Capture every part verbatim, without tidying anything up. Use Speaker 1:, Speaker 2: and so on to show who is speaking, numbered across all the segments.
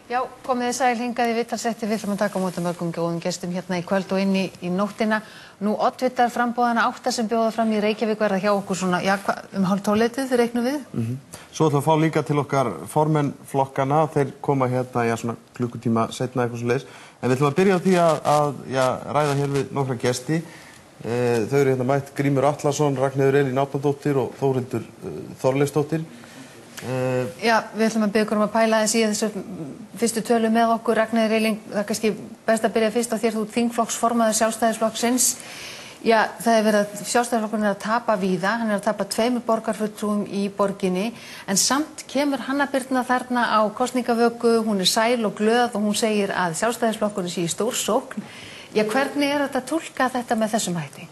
Speaker 1: Já, komið þið sæl hingað í viðtalsrétti. Við ætlum að taka á móti mörgum góðum gestum hérna í kvöld og inn í, í nóttina. Nú oddvitar framboðanna átta sem bjóða fram í Reykjavík verða hjá okkur svona, já, um hálf tólfleytið, þið reiknum við?
Speaker 2: Mm-hmm. Svo ætlum við að fá líka til okkar formenn flokkana, þeir koma hérna, já, svona klukkutíma seinna eitthvað svo leiðis. En við ætlum að byrja á því að, að já, ræða hér við nokkra gesti. E, þau eru hérna mætt Grímur Atlason, Ragnheiður Elín Árnadóttir og Þórhildur uh, Þorleifsdóttir. Uh,
Speaker 1: Já, við ætlum að biðja ykkur um að pæla þess í þessu fyrstu tölu með okkur. Ragnheiður Elín, það er kannski best að byrja fyrst á þér, þú þingflokksformaður Sjálfstæðisflokksins. Já, það er verið að Sjálfstæðisflokkurinn er að tapa víða, hann er að tapa tveimur borgarfulltrúum í borginni, en samt kemur Hanna Birna þarna á kosningavöku, hún er sæl og glöð og hún segir að Sjálfstæðisflokkurinn sé í stórsókn. Já, hvernig er þetta að túlka þetta með þessum hætti?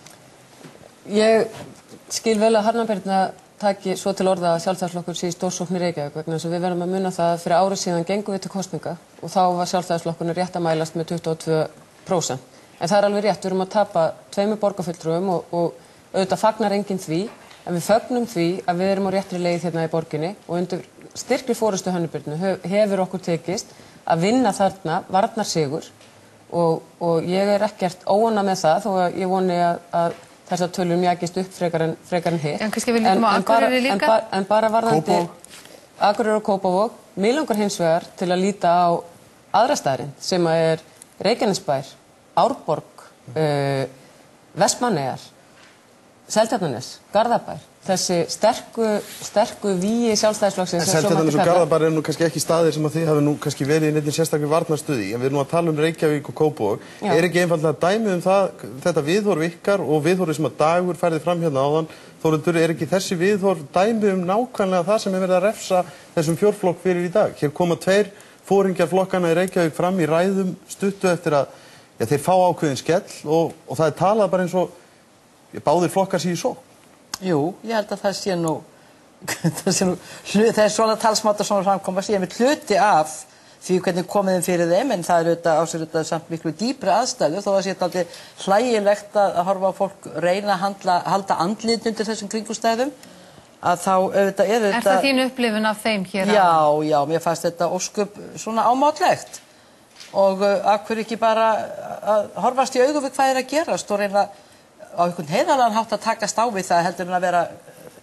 Speaker 3: Ég skil vel að Hanna Birna taki svo til orða að Sjálfstæðisflokkur sé í stórsókn í Reykjavík vegna þess að við verðum að muna það að fyrir ári síðan gengum við til kosninga og þá var Sjálfstæðisflokkurinn rétt að mælast með tuttugu og tvö prósent. En það er alveg rétt, við erum að tapa tveimur borgarfulltrúum og, og auðvitað fagnar enginn því, en við fögnum því að við erum á réttri leið hérna í borginni og undir styrkri forystu Hönnu Birnu hefur okkur tekist að vinna þarna varnarsigur og, og ég er ekkert óánægð með það þó að ég voni að, að þessar tölur mjagist upp frekar en, frekar en hitt.
Speaker 1: En kannski við lítum á Akureyri líka?
Speaker 3: En, ba en bara varðandi Akureyri og Kópavog, mig langar hins vegar til að líta á aðra staðarinn sem er Reykjanesbær, Árborg, uh, Vestmannaeyjar, Seltjarnarnes, Garðabær. Þessi sterku, sterku vígi Sjálfstæðisflokksins.
Speaker 2: En Seltjarnarnes og Garðabær er nú kannski ekki staðir sem að þið hafi nú kannski verið í neitt sérstakri varnarstuði. En við erum nú að tala um Reykjavík og Kópavog. Já. Er ekki einfaldlega dæmi um það, þetta viðhorf ykkar og viðhorfi sem að Dagur færði fram hérna áðan, Þórhildur, er ekki þessi viðhorf dæmi um nákvæmlega það sem er verið að refsa þessum fjórflokk fyrir í dag? Hér koma tveir foringjar flokkana í Reykjavík fram í ræðum stuttu eftir að ja, þeir fá ákveðin skell og, og það er talað bara eins og ja, báðir flokkar séu í sókn.
Speaker 4: Jú, ég held að það sé nú, það sé nú, það er svona talsmáta svona framkoma, sé með hluti af því hvernig komið þeim fyrir þeim, en það er auðvitað á sér auðvitað samt miklu dýpri aðstæðu, þó að sé þetta aldrei hlægilegt að horfa á fólk reyna að handla, halda andlit undir þessum kringumstæðum, að þá auðvitað er þetta...
Speaker 1: Er það þín upplifun af þeim hér?
Speaker 4: Já, já, mér fannst þetta ósköp svona ámátlegt og uh, af hverju ekki bara að horfast í augu við hvað er að gerast og reyna á einhvern heiðarlegan hátt að takast á við það heldur en að vera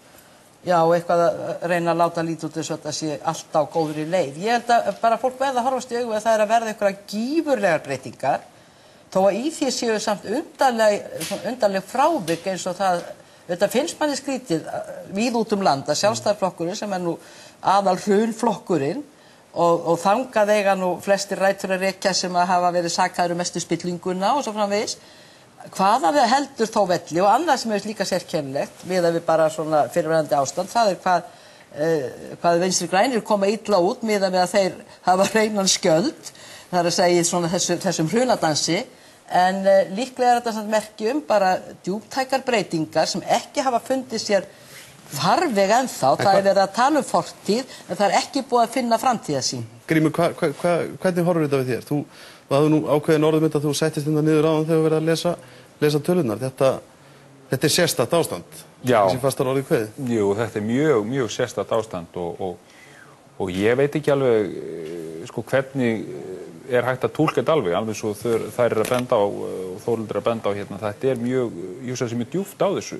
Speaker 4: já, eitthvað að reyna að láta lítið út eins og þetta sé allt á góðri leið. Ég held að bara fólk verða að horfast í augu að það er að verða einhverja gífurlegar breytingar þó að í því séu samt undarleg, undarleg frávik eins og það þetta finnst manni skrítið víð út um land að Sjálfstæðisflokkurinn sem er nú aðal hrunflokkurinn og, og þangað eiga nú flestir rætur að rekja sem að hafa verið sakaður um mestu spillinguna og svo framvegis hvaða við heldur þó velli og annað sem er líka sérkennilegt við að við bara svona fyrirverandi ástand það er hvað, uh, hvað Vinstri grænir koma illa út með að þeir hafa hreinan skjöld það er að segja svona þessu, þessum hrunadansi en uh, líklega er þetta samt merki um bara djúptækar breytingar sem ekki hafa fundið sér farveg ennþá, það er verið að tala um fortíð en það er ekki búið að finna framtíðarsýn.
Speaker 2: Grímur, hva, hva, hva, hvernig horfir þetta við þér? Þú hafði nú ákveðin orðum að þú settist hérna niður áðan þegar þú verið að lesa, lesa tölunar. Þetta, þetta er sérstakt ástand.
Speaker 5: Já.
Speaker 2: Þessi fastar orðið kveðið.
Speaker 5: Jú, þetta er mjög, mjög sérstakt ástand og, og, og ég veit ekki alveg sko, hvernig er hægt að túlka þetta alveg, alveg svo þær, þær er að benda á og Þórhildur er að benda á hérna. Þetta er mjög, ég hugsa þessi mjög djúpt á þessu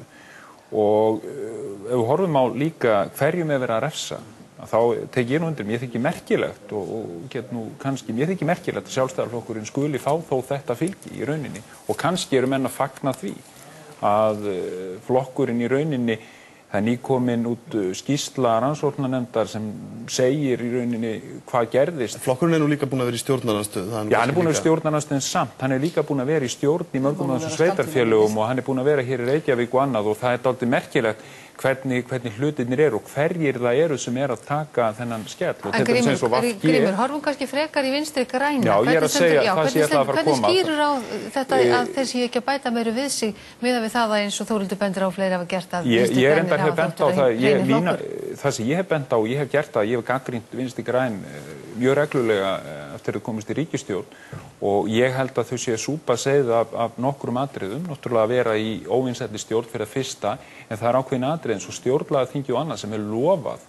Speaker 5: og ef við horfum á líka hverjum er verið að refsa þá tek ég nú undir, mér þykir merkilegt og, og get nú kannski, mér þykir merkilegt að Sjálfstæðisflokkurinn skuli fá þó þetta fylgi í rauninni og kannski eru menn að fagna því að flokkurinn í rauninni það er nýkomin út skýrsla rannsóknarnefndar sem segir í rauninni hvað gerðist.
Speaker 2: Flokkurinn er nú líka búinn að vera í stjórnarandstöðu.
Speaker 5: Já, hann er búinn að vera í stjórnarandstöðu samt, hann er líka búinn að vera í stjórn í mörgum af þessum sveitarfélögum og hann er búinn að vera hér í Reykjavík og annað og það er dálítið merkilegt hvernig, hvernig hlutirnir eru og hverjir það eru sem er að taka þennan skell.
Speaker 1: En Grímur, Grímur, horfum kannski frekar í Vinstri græna.
Speaker 5: Já, ég er að segja
Speaker 1: já,
Speaker 5: það sem ég ætla að fara að koma.
Speaker 1: Hvernig skýrur á þetta að þeir séu ekki að bæta meiru við sig miðað við það að eins og Þórhildur bendir á fleiri hafa gert að
Speaker 5: Vinstri grænir hafa þótt að hreina flokkur? Það sem ég hef bent á, ég hef gert það, ég hef gagnrýnt Vinstri græn mjög reglulega eftir að komast í ríkisstjórn og ég held að þau séu súpa seið af, af nokkrum atriðum, náttúrulega að vera í óvinsælli stjórn fyrir að fyrsta, en það er ákveðin atrið eins og stjórnlagaþingi og annað sem er lofað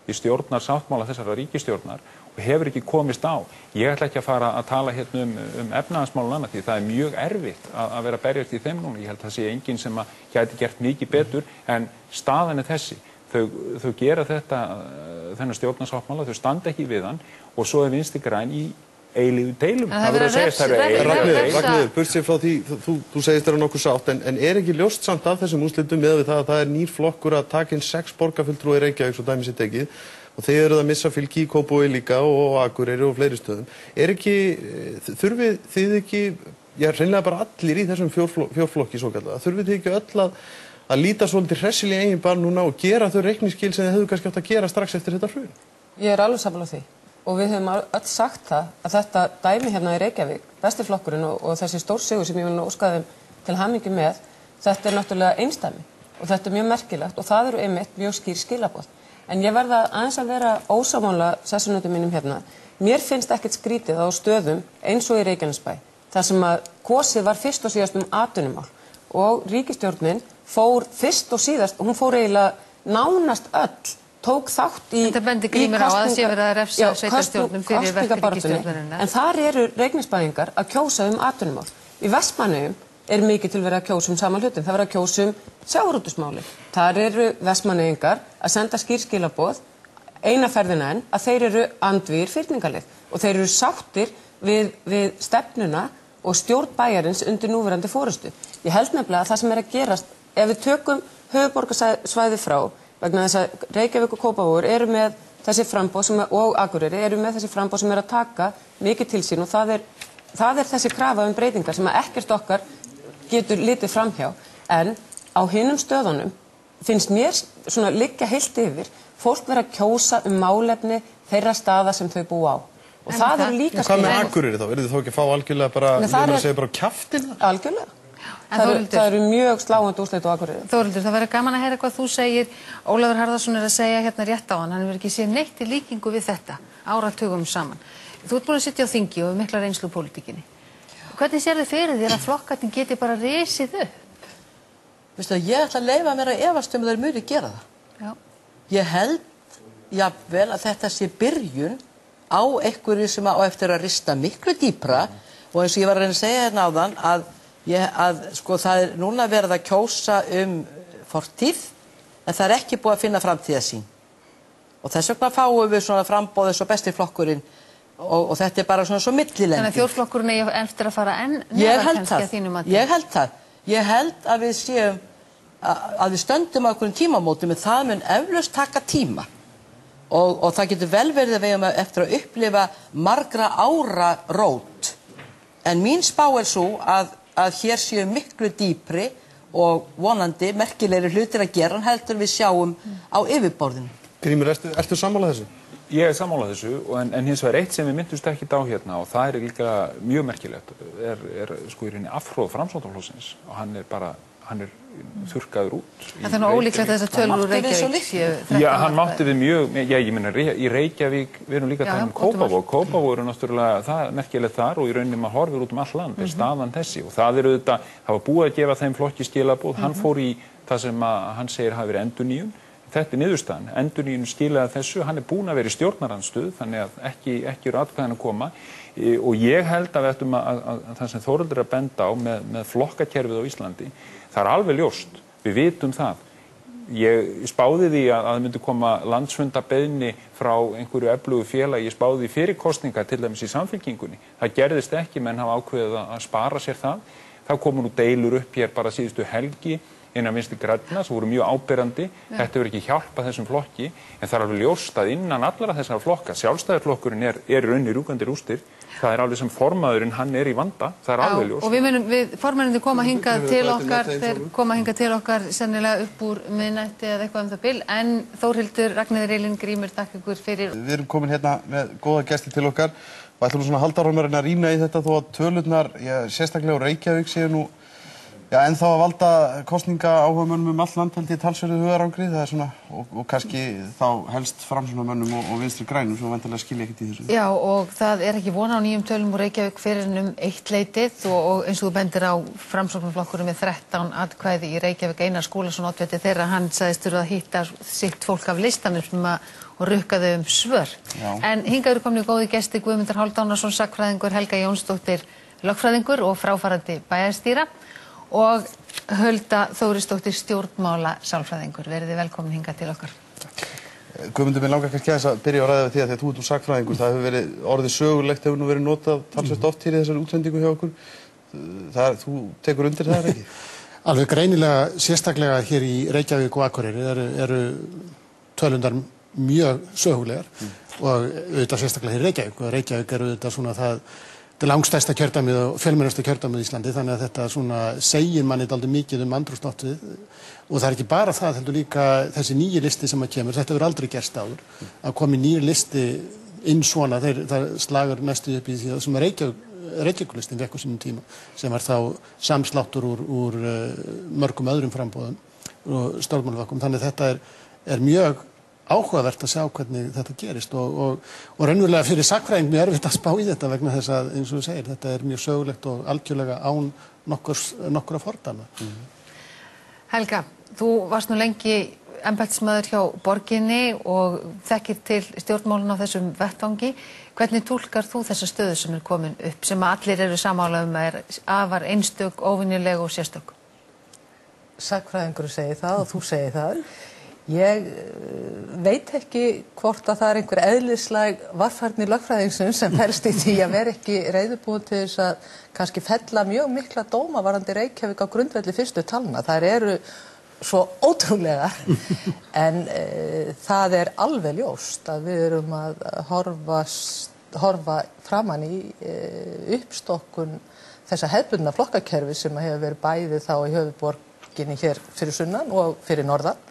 Speaker 5: í stjórnarsáttmála þessara ríkisstjórnar og hefur ekki komist á. Ég ætla ekki að fara að tala hérna um, um efnahagsmálun annað því það er mjög erfitt að, að vera að berjast í þeim núna. Ég held að það sé enginn sem að gæti gert mikið betur en staðan er þessi. Þau, þau gera þetta, þennan stjórnarsáttmála, þau standa ekki við hann og svo er Vinstri græn í eilífu deilum.
Speaker 1: Það verður að segja
Speaker 2: Ragnheiður, burt sér frá því, þú, þú segist þér nokkuð sátt, en, en er ekki ljóst samt af þessum úrslitum með það að það er nýr flokkur að taka inn sex borgarfulltrúa í Reykjavík svo dæmi sér tekið og þeir eru að missa fylgi í Kópavogi líka og Akureyri og fleiri stöðum. Er ekki, þurfið þið ekki, já, hreinlega bara allir í þessum fjórflokki, fjórflokki svo kallega, þurfið þið ekki öll að, að líta svolítið hressilega eigin barn núna og gera þau reikningsskil sem þið hefðu kannski átt að gera strax eftir þetta hrun?
Speaker 3: Ég er alveg sammála því. Og við höfum öll sagt það að þetta dæmi hérna í Reykjavík, besti flokkurinn og, og þessi stórsigur sem ég vil óskaði til hamingju með, þetta er náttúrulega einsdæmi og þetta er mjög merkilegt og það eru einmitt mjög skýr skilaboð. En ég verða aðeins að vera ósammála sessunautum mínum hérna. Mér finnst ekkert skrítið á stöðum eins og í Reykjanesbæ, þar sem að kosið var fyrst og síðast um atvinnumál og ríkisstjórnin fór fyrst og síðast, hún fór eiginlega nánast öll tók þátt í
Speaker 1: Þetta bendir Grímur á að það sé verið að refsa sveitarstjórnum fyrir verk ríkisstjórnarinnar.
Speaker 3: En þar eru Reykjanesbæingar að kjósa um atvinnumál. Í Vestmannaeyjum er mikið til verið að kjósa um sama hlutin. Það verið að kjósa um sjávarútvegsmáli. Þar eru Vestmannaeyingar að senda skýr skilaboð eina ferðina enn að þeir eru andvígir fyrningarleið og þeir eru sáttir við, við stefnuna og stjórn bæjarins undir núverandi forystu. Ég held nefnilega að það sem er að gerast ef við tökum höfuðborgarsvæði frá vegna þess að Reykjavík og Kópavogur eru með þessi framboð sem er, og Akureyri eru með þessi framboð sem er að taka mikið til sín og það er, það er þessi krafa um breytingar sem að ekkert okkar getur litið framhjá. En á hinum stöðunum finnst mér svona liggja heilt yfir fólk vera að kjósa um málefni þeirra staða sem þau búa á. Og en það eru líka
Speaker 2: Hvað með Akureyri þá? Verður þið þá ekki að fá algjörlega bara, ég meina að segja bara kjaftin?
Speaker 3: Algjörlega. Það eru, það eru mjög sláandi úrslit á Akureyri.
Speaker 1: Þórhildur, það verður gaman að heyra hvað þú segir. Ólafur Harðarson er að segja hérna rétt á hann, hann hefur ekki séð neitt í líkingu við þetta áratugum saman. Þú ert búin að sitja á þingi og mikla reynslu úr pólitíkinni. Hvernig sér þið fyrir þér að flokkarnir geti bara risið upp?
Speaker 4: Vistu, ég ætla að leyfa mér að efast um þeir muni gera það.
Speaker 1: Já.
Speaker 4: Ég held jafnvel að þetta sé byrjun á einhverju sem á eftir að rista miklu dýpra og eins og ég var að reyna að segja hérna áðan að Ég, að sko það er núna verið að kjósa um fortíð en það er ekki búið að finna framtíðarsýn og þess vegna fáum við svona framboð eins og besti flokkurinn og, og þetta er bara svona svo millilendi.
Speaker 1: Þannig að fjórflokkurinn er eftir að fara enn
Speaker 4: neðar kannski að þínum mati. Ég held það. Ég held að við séum að, að við stöndum á einhverjum tímamótum en það mun eflaust taka tíma og, og það getur vel verið að við hefum eftir að upplifa margra ára rót en mín spá er svo að að hér séu miklu dýpri og vonandi merkilegri hlutir að gera en heldur við sjáum á yfirborðinu.
Speaker 2: Grímur, ertu, ertu sammála þessu?
Speaker 5: Ég er sammála þessu en, en hins vegar eitt sem við myndumst ekki á hérna og það er líka mjög merkilegt er, er sko í rauninni afhróð Framsóknarflokksins og hann er bara, hann er þurrkaður út.
Speaker 1: Það er nú ólíklegt að þessar tölur úr Reykjavík séu þrettán.
Speaker 5: Já, hann mátti við mjög, já ég meina í Reykjavík, við erum líka að tala um Kópavog. Kópavog eru náttúrulega, það er merkilegt þar og í rauninni maður horfir út um all land, er staðan þessi og það eru auðvitað, það var búið að gefa þeim flokki skilaboð, hann fór í það sem að hann segir hafi verið endurnýjun. Þetta er niðurstaðan, endurnýjun skilaði þessu, hann er búinn að vera í stjórnarandstöðu, þannig að ekki, ekki eru atkvæðin að koma og ég held að við ættum að, að, að það sem Þórhildur er að benda á með, með flokkakerfið á Íslandi, það er alveg ljóst, við vitum það. Ég spáði því að það myndi koma landsfundabeiðni frá einhverju öflugu félagi, ég spáði því fyrir kosninga til dæmis í Samfylkingunni. Það gerðist ekki, menn hafa ákveðið að spara sér það. Það komu nú deilur upp hér bara síðustu helgi innan Vinstri grænna sem voru mjög áberandi. Ja. Þetta verður ekki hjálpa þessum flokki, en það er alveg ljóst að innan allra þessara flokka, Sjálfstæðisflokkurinn er, er raunir rúgandi rústir. Það er alveg sem formaðurinn, hann er í vanda, það er alveg ljóst.
Speaker 1: Og við munum, við, formennir koma hingað til okkar, þeir koma hingað til okkar sennilega upp úr miðnætti eða eitthvað um það bil, en Þórhildur, Ragnheiður Elín, Grímur, takk ykkur fyrir.
Speaker 2: Við erum komin hérna með góða gesti til okkar og ætlum svona halda áfram að rýna í þetta þó að tölurnar, já, sérstaklega á Reykjavík séu nú Já, en þá að valda kosninga áhugamönnum um all land held ég talsverðu hugarangri, það er svona, og, og kannski þá helst framsóknarmönnum og, og vinstri grænum sem vantilega skilja ekkert í þessu.
Speaker 1: Já, og það er ekki von á nýjum tölum úr Reykjavík fyrir en um eitt leitið og, og eins og þú bendir á framsóknarflokkurinn með þrettán atkvæði í Reykjavík, Einar Skúlason oddviti þeirra, hann sagðist þurfa að hitta sitt fólk af listanum sem að og rukkaði um svör.
Speaker 2: Já. En
Speaker 1: hingað eru komnir góði gestir Guðmundur Hálfdánason, sagnfræðingur, Helga Jónsdóttir, lögfræðingur og fráfarandi bæjarstýra og Hulda Þórisdóttir, stjórnmála sálfræðingur. Verið þið velkomin hingað til okkar.
Speaker 2: Guðmundur, mér langar kannski aðeins að byrja að ræða við því að því að þú ert úr sagnfræðingur, það hefur verið orðið sögulegt, hefur nú verið notað talsvert oft hér í þessari útsendingu hjá okkur. Það, þú tekur undir það, ekki?
Speaker 6: Alveg greinilega, sérstaklega hér í Reykjavík og Akureyri eru, eru tölundar mjög sögulegar mm. og auðvitað sérstaklega hér í Reykjavík og Reykjavík eru auðvitað svona það þetta er langstærsta kjördæmið og fjölmennasta kjördæmið í Íslandi þannig að þetta svona segir manni dálítið mikið um andrúmsloftið og það er ekki bara það heldur líka þessi nýji listi sem að kemur þetta hefur aldrei gerst áður mm. að komi nýji listi inn svona þeir, það slagur næstu upp í því að sem að Reykjavík Reykjavíkulistin vekk á sínum tíma sem var þá samsláttur úr, úr mörgum öðrum frambóðum og stjórnmálaflokkum þannig að þetta er, er mjög áhugavert að sjá hvernig þetta gerist og, og, og raunverulega fyrir sagnfræðing mjög erfitt að spá í þetta vegna þess að eins og þú segir þetta er mjög sögulegt og algjörlega án nokkurs, nokkura fordæma. Mm.
Speaker 1: Helga, þú varst nú lengi embættismaður hjá borginni og þekkir til stjórnmálun á þessum vettvangi. Hvernig túlkar þú þessa stöðu sem er komin upp sem allir eru sammála um að er afar einstök, óvenjuleg og sérstök?
Speaker 4: Sagnfræðingur segir það og þú segir það. Ég veit ekki hvort að það er einhver eðlislæg varfærni lögfræðingsins sem felst í því að vera ekki reiðubúin til þess að kannski fella mjög mikla dóma varðandi Reykjavík á grundvelli fyrstu talna. Þær eru svo ótrúlegar en e, það er alveg ljóst að við erum að horfa, horfa framan í e, uppstokkun þessa hefðbundna flokkakerfi sem hefur verið bæði þá í höfuðborginni hér fyrir sunnan og fyrir norðan.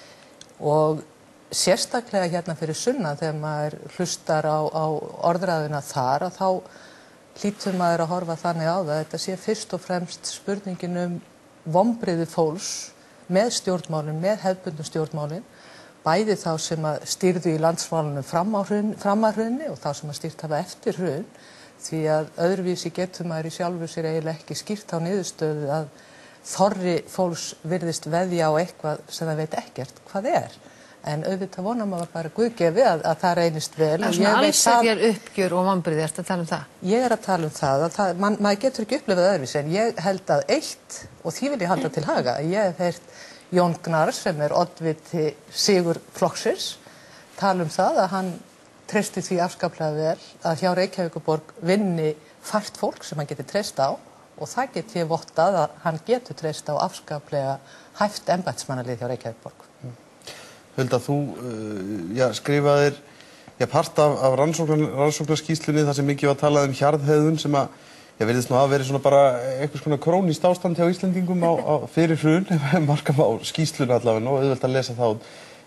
Speaker 4: Og sérstaklega hérna fyrir sunnan þegar maður hlustar á, á orðræðuna þar að þá hlýtur maður að horfa þannig á það. Þetta sé fyrst og fremst spurningin um vonbrigði fólks með stjórnmálin, með hefðbundnu stjórnmálin, bæði þá sem að stýrðu í landsmálunum fram, hrun, fram að hrunni og þá sem að stýrt hafa eftir hrun því að öðruvísi getur maður í sjálfu sér eiginlega ekki skýrt á niðurstöðu að þorri fólks virðist veðja á eitthvað sem það veit ekkert hvað er. En auðvitað vonar maður bara guðgefi að, að það reynist vel.
Speaker 1: Það er svona allsherjar uppgjör og vonbrigði, ertu að tala um það?
Speaker 4: Ég er að tala um það, að það man, maður getur ekki upplifað öðruvísi en ég held að eitt, og því vil ég halda til haga, ég hef heyrt Jón Gnarr sem er oddviti Sigur flokksins tala um það að hann treysti því afskaplega vel að hjá Reykjavíkurborg vinni fært fólk sem hann getur treyst á og það get ég vottað að hann getur treyst á afskaplega hæft embættismannalið hjá Reykjavíkurborg.
Speaker 2: Mm. Hulda, þú uh, já, skrifaðir já, part af, af rannsóknarskýrslunni þar sem mikið var talað um hjarðhegðun sem að já, virðist nú að vera svona bara eitthvað svona krónískt ástand hjá Íslendingum á, á fyrir hrun, markam á skýrslunni allavega og auðvelt að lesa þá.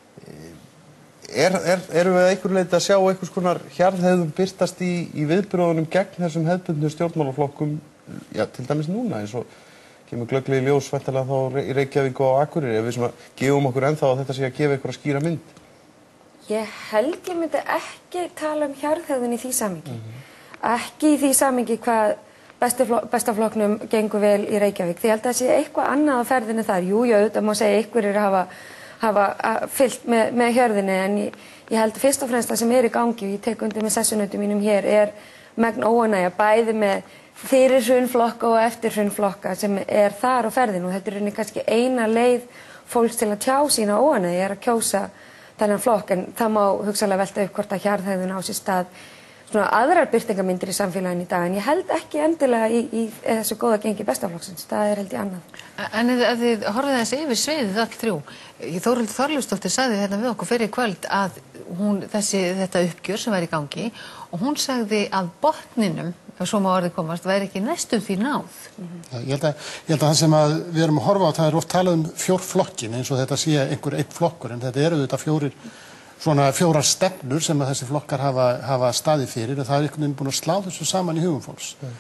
Speaker 2: Er, er, erum við að einhverju leyti að sjá eitthvað svona hjarðhegðun birtast í, í viðbröðunum gegn þessum hefðbundnu stjórnmálaflokkum já, til dæmis núna eins og kemur glögglega í ljós væntanlega þá í Reykjavík og Akureyri ef við svona gefum okkur ennþá að þetta sé að gefa ykkur að skýra mynd?
Speaker 7: Ég held ég myndi ekki tala um hjarðhegðun í því samhengi. Mm-hmm. Ekki í því samhengi hvað bestaflokknum gengur vel í Reykjavík. Því ég held að það sé eitthvað annað á ferðinni þar. Jú, jú, það má segja ykkur er að hafa, hafa fyllt með, með hjörðinni en ég, ég held fyrst og fremst það sem er í gangi og ég tek undir með sessunautum mínum hér er megn óánægja bæði með fyrir hrunflokka og eftir hrunflokka sem er þar á ferðinu og þetta er rauninni kannski eina leið fólks til að tjá sína óánægju er að kjósa þennan flokk en það má hugsanlega velta upp hvort að hjarðhegðun á sér stað svona aðrar birtingamyndir í samfélaginu í dag en ég held ekki endilega í, í þessu góða gengi bestaflokksins, það er held ég annað.
Speaker 1: En ef þið horfið þessi yfir sviðið all þrjú, Þórhildur Þorleifsdóttir sagði hérna við okkur fyrir kvöld að hún, þessi, þetta uppgjör sem væri í gangi og hún sagði að botninum, ef svo má orðið komast, væri ekki næstum því náð.
Speaker 6: Mm-hmm. ég, held að, ég held að það sem að við erum að horfa á, það er oft talað um fjórflokkin eins og þetta sé einhver einn flokkur en þetta eru þetta fjórir svona fjórar stefnur sem að þessi flokkar hafa, hafa staðið fyrir og það er einhvern veginn búin að slá þessu saman í hugum fólks. Mm.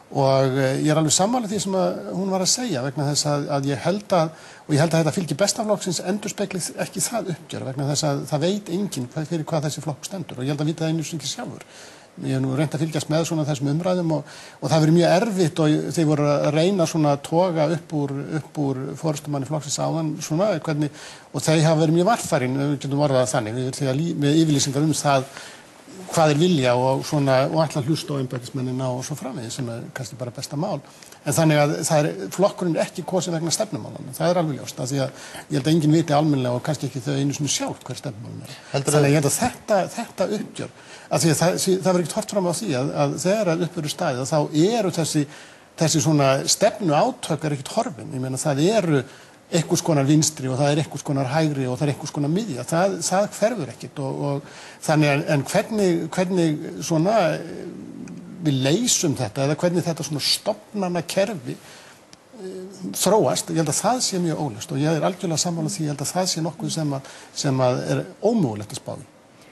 Speaker 6: og ég er alveg sammála því sem að hún var að segja vegna þess að, að ég held að og ég held að þetta fylgi bestaflokksins endurspegli ekki það uppgjör vegna þess að það veit enginn hvað, fyrir hvað þessi flokk stendur og ég held að vita það einu sem ekki sjálfur. Ég hef nú reynt að fylgjast með svona þessum umræðum og, og það verið mjög erfitt og þeir voru að reyna svona að toga upp úr, upp úr forystumanni flokksins áðan svona hvernig og þeir hafa verið mjög varfærin, við getum orðað þannig, við erum með yfirlýsingar um það hvað er vilja og svona og ætla að hlusta á embættismennina og svo framvegis sem er kannski bara besta mál. En þannig að það er, flokkurinn er ekki kosið vegna stefnumálanna, það er alveg ljóst, af því að ég held að enginn viti almennilega og kannski ekki þau einu sinni sjálf hver stefnumálinn er. Heldur þannig að ég held að þetta, þetta uppgjör, af því að það, það verður ekkert hort fram á því að, að þegar að uppgjör er staðið þá eru þessi, þessi svona stefnu átök er ekkert horfin, ég meina það eru einhvers konar vinstri og það er einhvers konar hægri og það er einhvers konar miðja, það, það hverfur ekkert og, og þannig en, en hvernig, hvernig svona við leysum þetta eða hvernig þetta svona stofnana kerfi e, þróast, ég held að það sé mjög óljóst og ég er algjörlega sammála því, ég held að það sé nokkuð sem að, sem að er ómögulegt að spá í.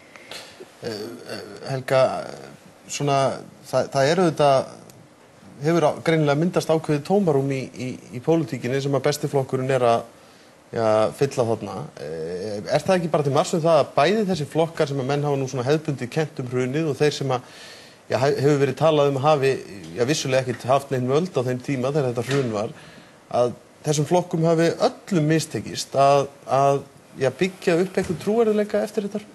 Speaker 2: Helga, svona, það, það eru þetta hefur greinilega myndast ákveðið tómarum í, í, í pólitíkinni sem að bestiflokkurinn er að ja, fylla þarna. Er það ekki bara til marks um það að bæði þessi flokkar sem að menn hafa nú svona hefðbundi kennt um hrunið og þeir sem að ja, hefur verið talað um að hafi ja, vissulega ekkert haft neinn völd á þeim tíma þegar þetta hrun var, að þessum flokkum hafi öllum mistekist að, að ja, byggja upp eitthvað trúverðuleika eftir þetta hrun?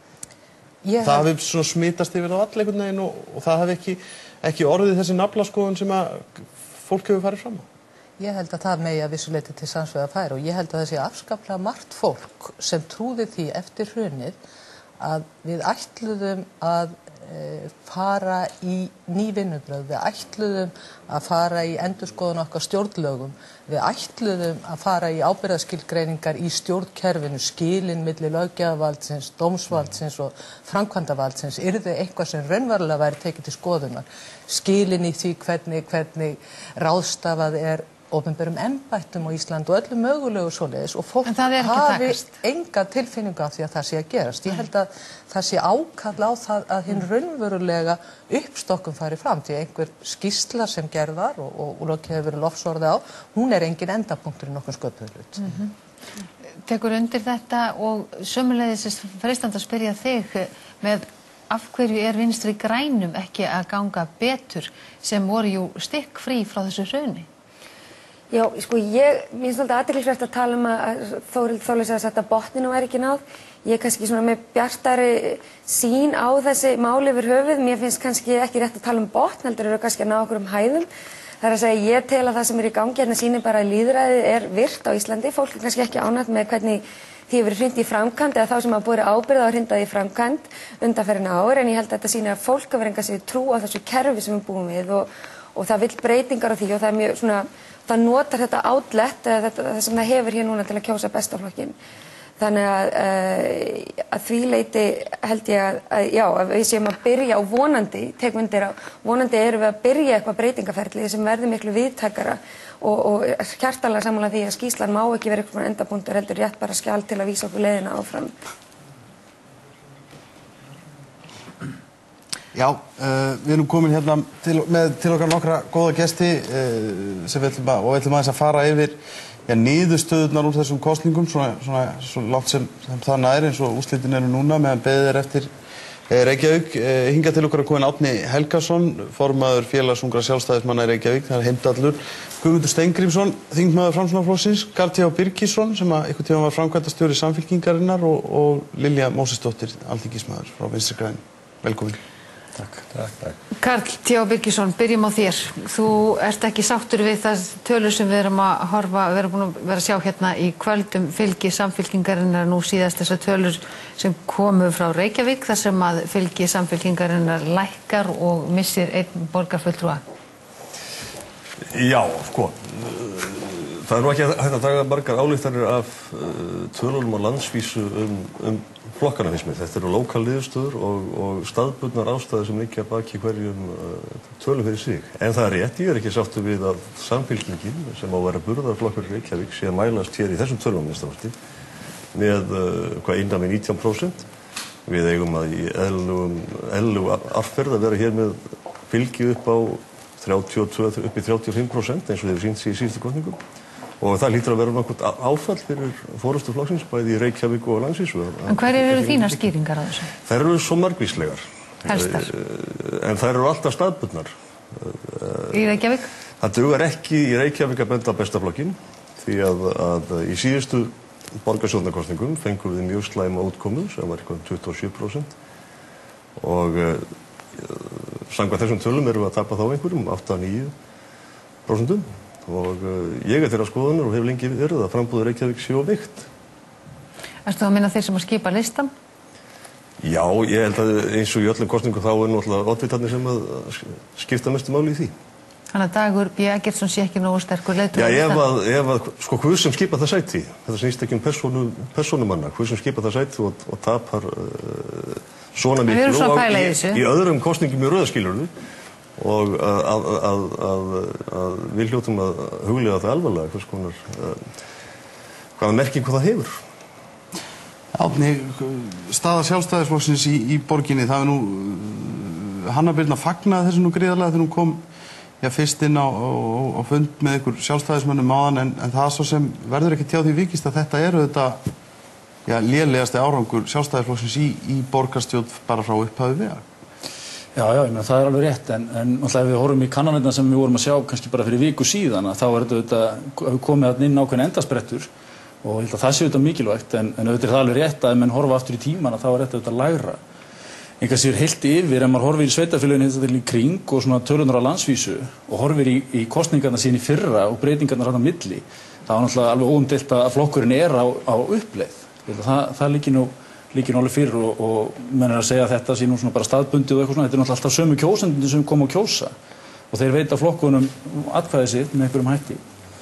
Speaker 2: Yeah. Það hafi svona smitast yfir á all einhvern veginn og, og það hafi ekki, ekki orðið þessi naflaskoðun sem að fólk hefur farið fram á.
Speaker 4: Ég held að það megi að vissuleyti til samsvegar færa og ég held að þessi afskaplega margt fólk sem trúði því eftir hrunið að við ætluðum að e, fara í ný vinnubrögð, við ætluðum að fara í endurskoðun okkar stjórnlögum, við ætluðum að fara í ábyrgðarskilgreiningar í stjórnkerfinu, skilin milli löggjafarvaldsins, dómsvaldsins og framkvæmdarvaldsins, yrði eitthvað sem raunverulega væri tekið til skoðunar, skilin í því hvernig, hvernig ráðstafað er opinberum embættum á Íslandi og öllu mögulegu svoleiðis og fólk hafi enga tilfinningu af því að það sé að gerast. Ég held að það sé ákall á það að hinn raunverulega uppstokkun fari fram því einhver skýrsla sem gerðar og, og, og lokið hefur verið lofsorði á, hún er engin endapunktur í nokkuð sköpuðu hlut.
Speaker 1: Mm-hmm. Tekur undir þetta og sömuleiðis freistandi að spyrja þig með af hverju er Vinstri grænum ekki að ganga betur sem voru jú stikkfrí frá þessu hruni?
Speaker 7: Já, sko, ég, mér finnst alltaf athyglisvert að tala um að Þórhildur Þorleifs að setja botninu væri ekki náð. Ég er kannski svona með bjartari sýn á þessi máli yfir höfuð. Mér finnst kannski ekki rétt að tala um botn, heldur eru kannski að ná okkur um hæðum. Það er að segja, ég tel að það sem er í gangi hérna sýnir bara að lýðræðið er virt á Íslandi. Fólk er kannski ekki ánægt með hvernig því hefur hrint í framkvæmd eða þá sem hafa borið ábyrgð á að hrinda í framkvæmd undanfarin ár, en ég held að þetta sýnir að fólk hefur enga sig trú á þessu kerfi sem við búum við og, og það vill breytingar á því og það er mjög svona það notar þetta outlet, þetta, það sem það hefur hér núna til að kjósa bestaflokkin. Þannig að, uh, að því leyti held ég að, að, já, að við séum að byrja og vonandi, tekum undir á, vonandi erum við að byrja eitthvað breytingaferli sem verður miklu viðtækara og, og hjartanlega sammála því að skýrslan má ekki vera eitthvað endapunktur heldur rétt bara skjal til að vísa okkur leiðina áfram.
Speaker 2: Já, uh, við erum komin hérna til, með til okkar nokkra góða gesti uh, sem við ætlum að, og við ætlum aðeins að fara yfir ja, niðurstöðurnar úr þessum kosningum, svona, svona, svona látt sem, sem það næri eins og úrslitin eru núna meðan beðið er eftir eh, Reykjavík. Eh, hingað til okkar er komin Árni Helgason, formaður félags ungra sjálfstæðismanna í Reykjavík, það er heimdallur, Guðmundur Steingrímsson, þingmaður Framsóknarflokksins, Karl T. Birgisson sem að einhvern tímann var framkvæmdastjóri Samfylkingarinnar og, og Lilja Mósesdóttir, alþingismaður frá Vinstri grænum. Velkomin.
Speaker 8: Takk, takk, takk.
Speaker 1: Karl T. Birgisson, byrjum á þér. Þú ert ekki sáttur við það tölur sem við erum að horfa, við erum búin að vera að sjá hérna í kvöldum fylgi Samfylkingarinnar nú síðast þessar tölur sem komu frá Reykjavík þar sem að fylgi Samfylkingarinnar lækkar og missir einn borgarfulltrúa.
Speaker 8: Já, sko, það er nú ekki hægt að draga margar ályktanir af tölunum á landsvísu um, um flokkana finnst mér. Þetta eru lokal niðurstöður og, og staðbundnar ástæður sem liggja baki hverjum uh, tölum fyrir sig. En það er rétt, ég er ekki sáttur við að Samfylkingin, sem á að vera burðarflokkur í Reykjavík, sé að mælast hér í þessum tölum minnsta kosti, með uh, hvað innan við nítján prósent. Við eigum að í eðlugum, eðlugum arfferð að vera hér með fylgi upp á þrjátíu og tvö upp í þrjátíu og fimm prósent eins og þeir sýnt sig í síðustu kosningum. Og það lítur að vera nokkurt áfall fyrir forystu flokksins, bæði í Reykjavík og landsvísu.
Speaker 1: En hverjar eru þínar skýringar á þessu?
Speaker 8: Þær eru svo margvíslegar.
Speaker 1: Helstar?
Speaker 8: En þær eru alltaf staðbundnar.
Speaker 1: Í Reykjavík?
Speaker 8: Það dugar ekki í Reykjavík að benda á besta flokkin, því að, að í síðustu borgarstjórnarkosningum fengum við mjög slæma útkomu, sem var eitthvað tuttugu og sjö prósent. Og uh, samkvæmt þessum tölum erum við að tapa þá einhverjum, átta til níu prósentum. Og uh, ég er þeirra skoðunar og hefur lengi verið að frambúður Reykjavík sé of veikt.
Speaker 1: Ertu að minna þeir sem að skipa listan?
Speaker 8: Já, ég held að eins og í öllum kosningum þá er náttúrulega oddvitarnir sem að skipta mestu máli í því.
Speaker 1: Þannig að Dagur B. Eggertsson sé ekki nógu sterkur leiðtogi.
Speaker 8: Já, ef að, ef að, sko, hvað sem skipa það sæti, þetta snýst ekki um persónu, persónumanna, hvað sem skipa það sæti og, og tapar uh, svona miklu og í, í öðrum kosningum í rauðaskilurðu. Og að, að, að, að við hljótum að huglega það alvarlega hvers konar uh, hvaða merkingu það hefur.
Speaker 2: Árni, staða Sjálfstæðisflokksins í, í borginni, það er nú uh, Hanna Birna fagnaði þessu nú gríðarlega þegar hún kom já, fyrst inn á, á, á fund með ykkur sjálfstæðismönnum áðan en, en það svo sem verður ekki tjá því vikist að þetta eru þetta já, lélegasti árangur Sjálfstæðisflokksins í, í borgarstjórn bara frá upphafi vegar.
Speaker 9: Já, já, ég meina, það er alveg rétt, en, en náttúrulega ef við horfum í kannanirnar sem við vorum að sjá kannski bara fyrir viku síðan, að þá er þetta komið að inn ákveðin endasprettur og ég held að það sé auðvitað mikilvægt, en, en auðvitað er það alveg rétt að ef menn horfa aftur í tíman að þá er þetta auðvitað lægra. Einhvers sér heilt yfir, ef maður horfir í sveitarfélögin þetta í kring og svona tölunar á landsvísu og horfir í, í kosningarna sín í fyrra og breytingarna þarna á milli, þá er náttúrulega alveg óumdeilt að flokkurinn er á, á uppleið. Það, það líkir nú líkir alveg fyrir og, og menn er að segja að þetta sé nú svona bara staðbundið og eitthvað svona, þetta er náttúrulega alltaf sömu kjósendurnir sem koma að kjósa og þeir veita flokkunum atkvæðið sitt með einhverjum hætti.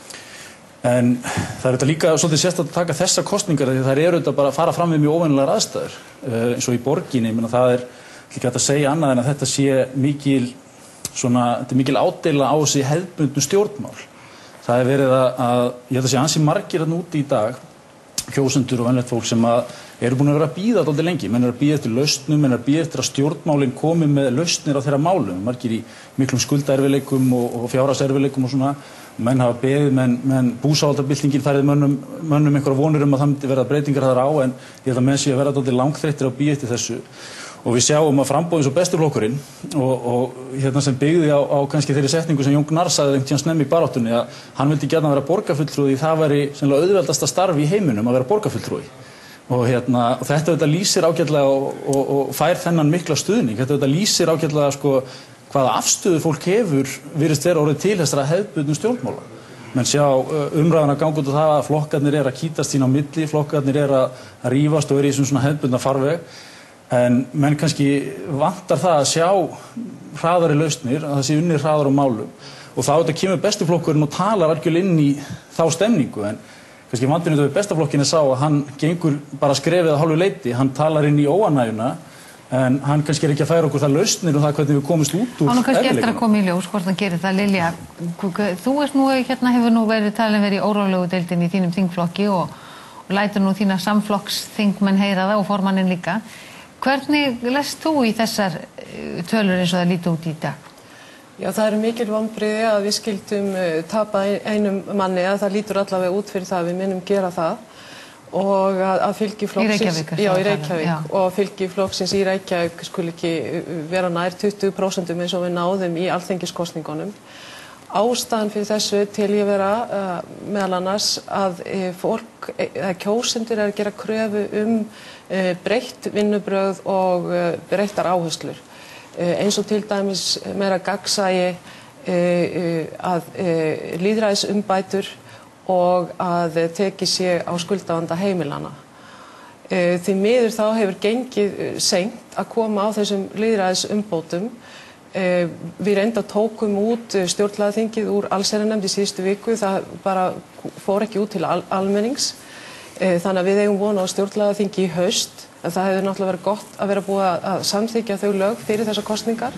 Speaker 9: En það er þetta líka svolítið sérstætt að taka þessa kosningar því það eru þetta bara að fara fram við mjög óvenjulegar aðstæður uh, eins og í borginni, menn að það er líka hægt að segja annað en að þetta sé mikil svona, þetta er mikil ádeila á þessi hefðbundnu stjórnmál. Það er verið að, að ég held að sé ansi margir þarna úti í dag kjósendur og venjulegt fólk sem að eru búin að vera að bíða dálítið lengi, menn er að bíða eftir lausnum, menn er að bíða eftir að stjórnmálin komi með lausnir á þeirra málum, margir í miklum skuldaerfiðleikum og, og fjárhagserfiðleikum og svona, menn hafa beðið, menn, menn búsáhaldabyltingin færið mönnum, mönnum einhverja vonir um að það myndi verða breytingar þar á, en ég held að menn sé að vera dálítið langþreyttir að bíða eftir þessu. Og við sjáum að framboðin svo besti flokkurinn og, og hérna sem byggði á, á kannski þeirri setningu sem Jón Gnarr sagði einhvern tímann snemmi í baráttunni að hann vildi gjarnan vera borgarfulltrúi því það væri sennilega auðveldasta starf í heiminum að vera borgarfulltrúi. Og, hérna, og þetta auðvitað lýsir ágætlega og, og, og fær þennan mikla stuðning. Þetta auðvitað lýsir ágætlega sko, hvaða afstöðu fólk hefur virðist vera orðið til þessara hefðbundnu stjórnmála. Menn sjá umræðan að ganga út á það að flokkarnir er að kýtast sín á milli, flokkarnir er að rífast og er í svona hefðbundna farveg. En menn kannski vantar það að sjá hraðari lausnir, að það sé unnið hraðar á málum. Og þá auðvitað kemur bestiflokkurinn og talar algjörlega inn í þá stemningu. En kannski vandinn við bestaflokkinni sá að hann gengur bara skrefið að hálfu leyti, hann talar inn í óanægjuna, en hann kannski er ekki að færa okkur það lausnir og það hvernig við komumst út úr erfiðleikunum.
Speaker 1: Hann kannski eftir að koma í ljós hvort hann gerir það. Lilja, þú ert nú, hérna hefur nú verið talin verið í órólegu deildinni í þínum þingflokki og, og lætur nú þína samflokksþingmenn heyra það og formanninn líka. Hvernig lest þú í þessar tölur eins og það líti út í dag?
Speaker 3: Já, það eru mikil vonbrigði að við skildum tapa einum manni, að það lítur allavega út fyrir það, við minnum gera það og að, að fylgi flokksins
Speaker 1: í Reykjavík,
Speaker 3: já, í Reykjavík já. Og fylgi flokksins í Reykjavík skul ekki vera nær tuttugu prósent eins og við náðum í alþingiskosningunum. Ástæðan fyrir þessu til ég vera uh, meðal annars að uh, fólk, uh, kjósendur er að gera kröfu um uh, breytt vinnubrögð og uh, breyttar áherslur. Uh, eins og til dæmis meira gagnsæi, uh, uh, að uh, lýðræðisumbætur og að uh, teki sig á skuldavanda heimilana. Uh, því miður þá hefur gengið uh, seint að koma á þessum lýðræðisumbótum. Uh, við reynda tókum út stjórnlagaþingið úr allsherjarnefnd í síðustu viku, það bara fór ekki út til al almennings, uh, þannig að við eigum vona á stjórnlagaþingi í haust, en það hefur náttúrulega verið gott að vera búið að samþykkja þau lög fyrir þessar kosningar.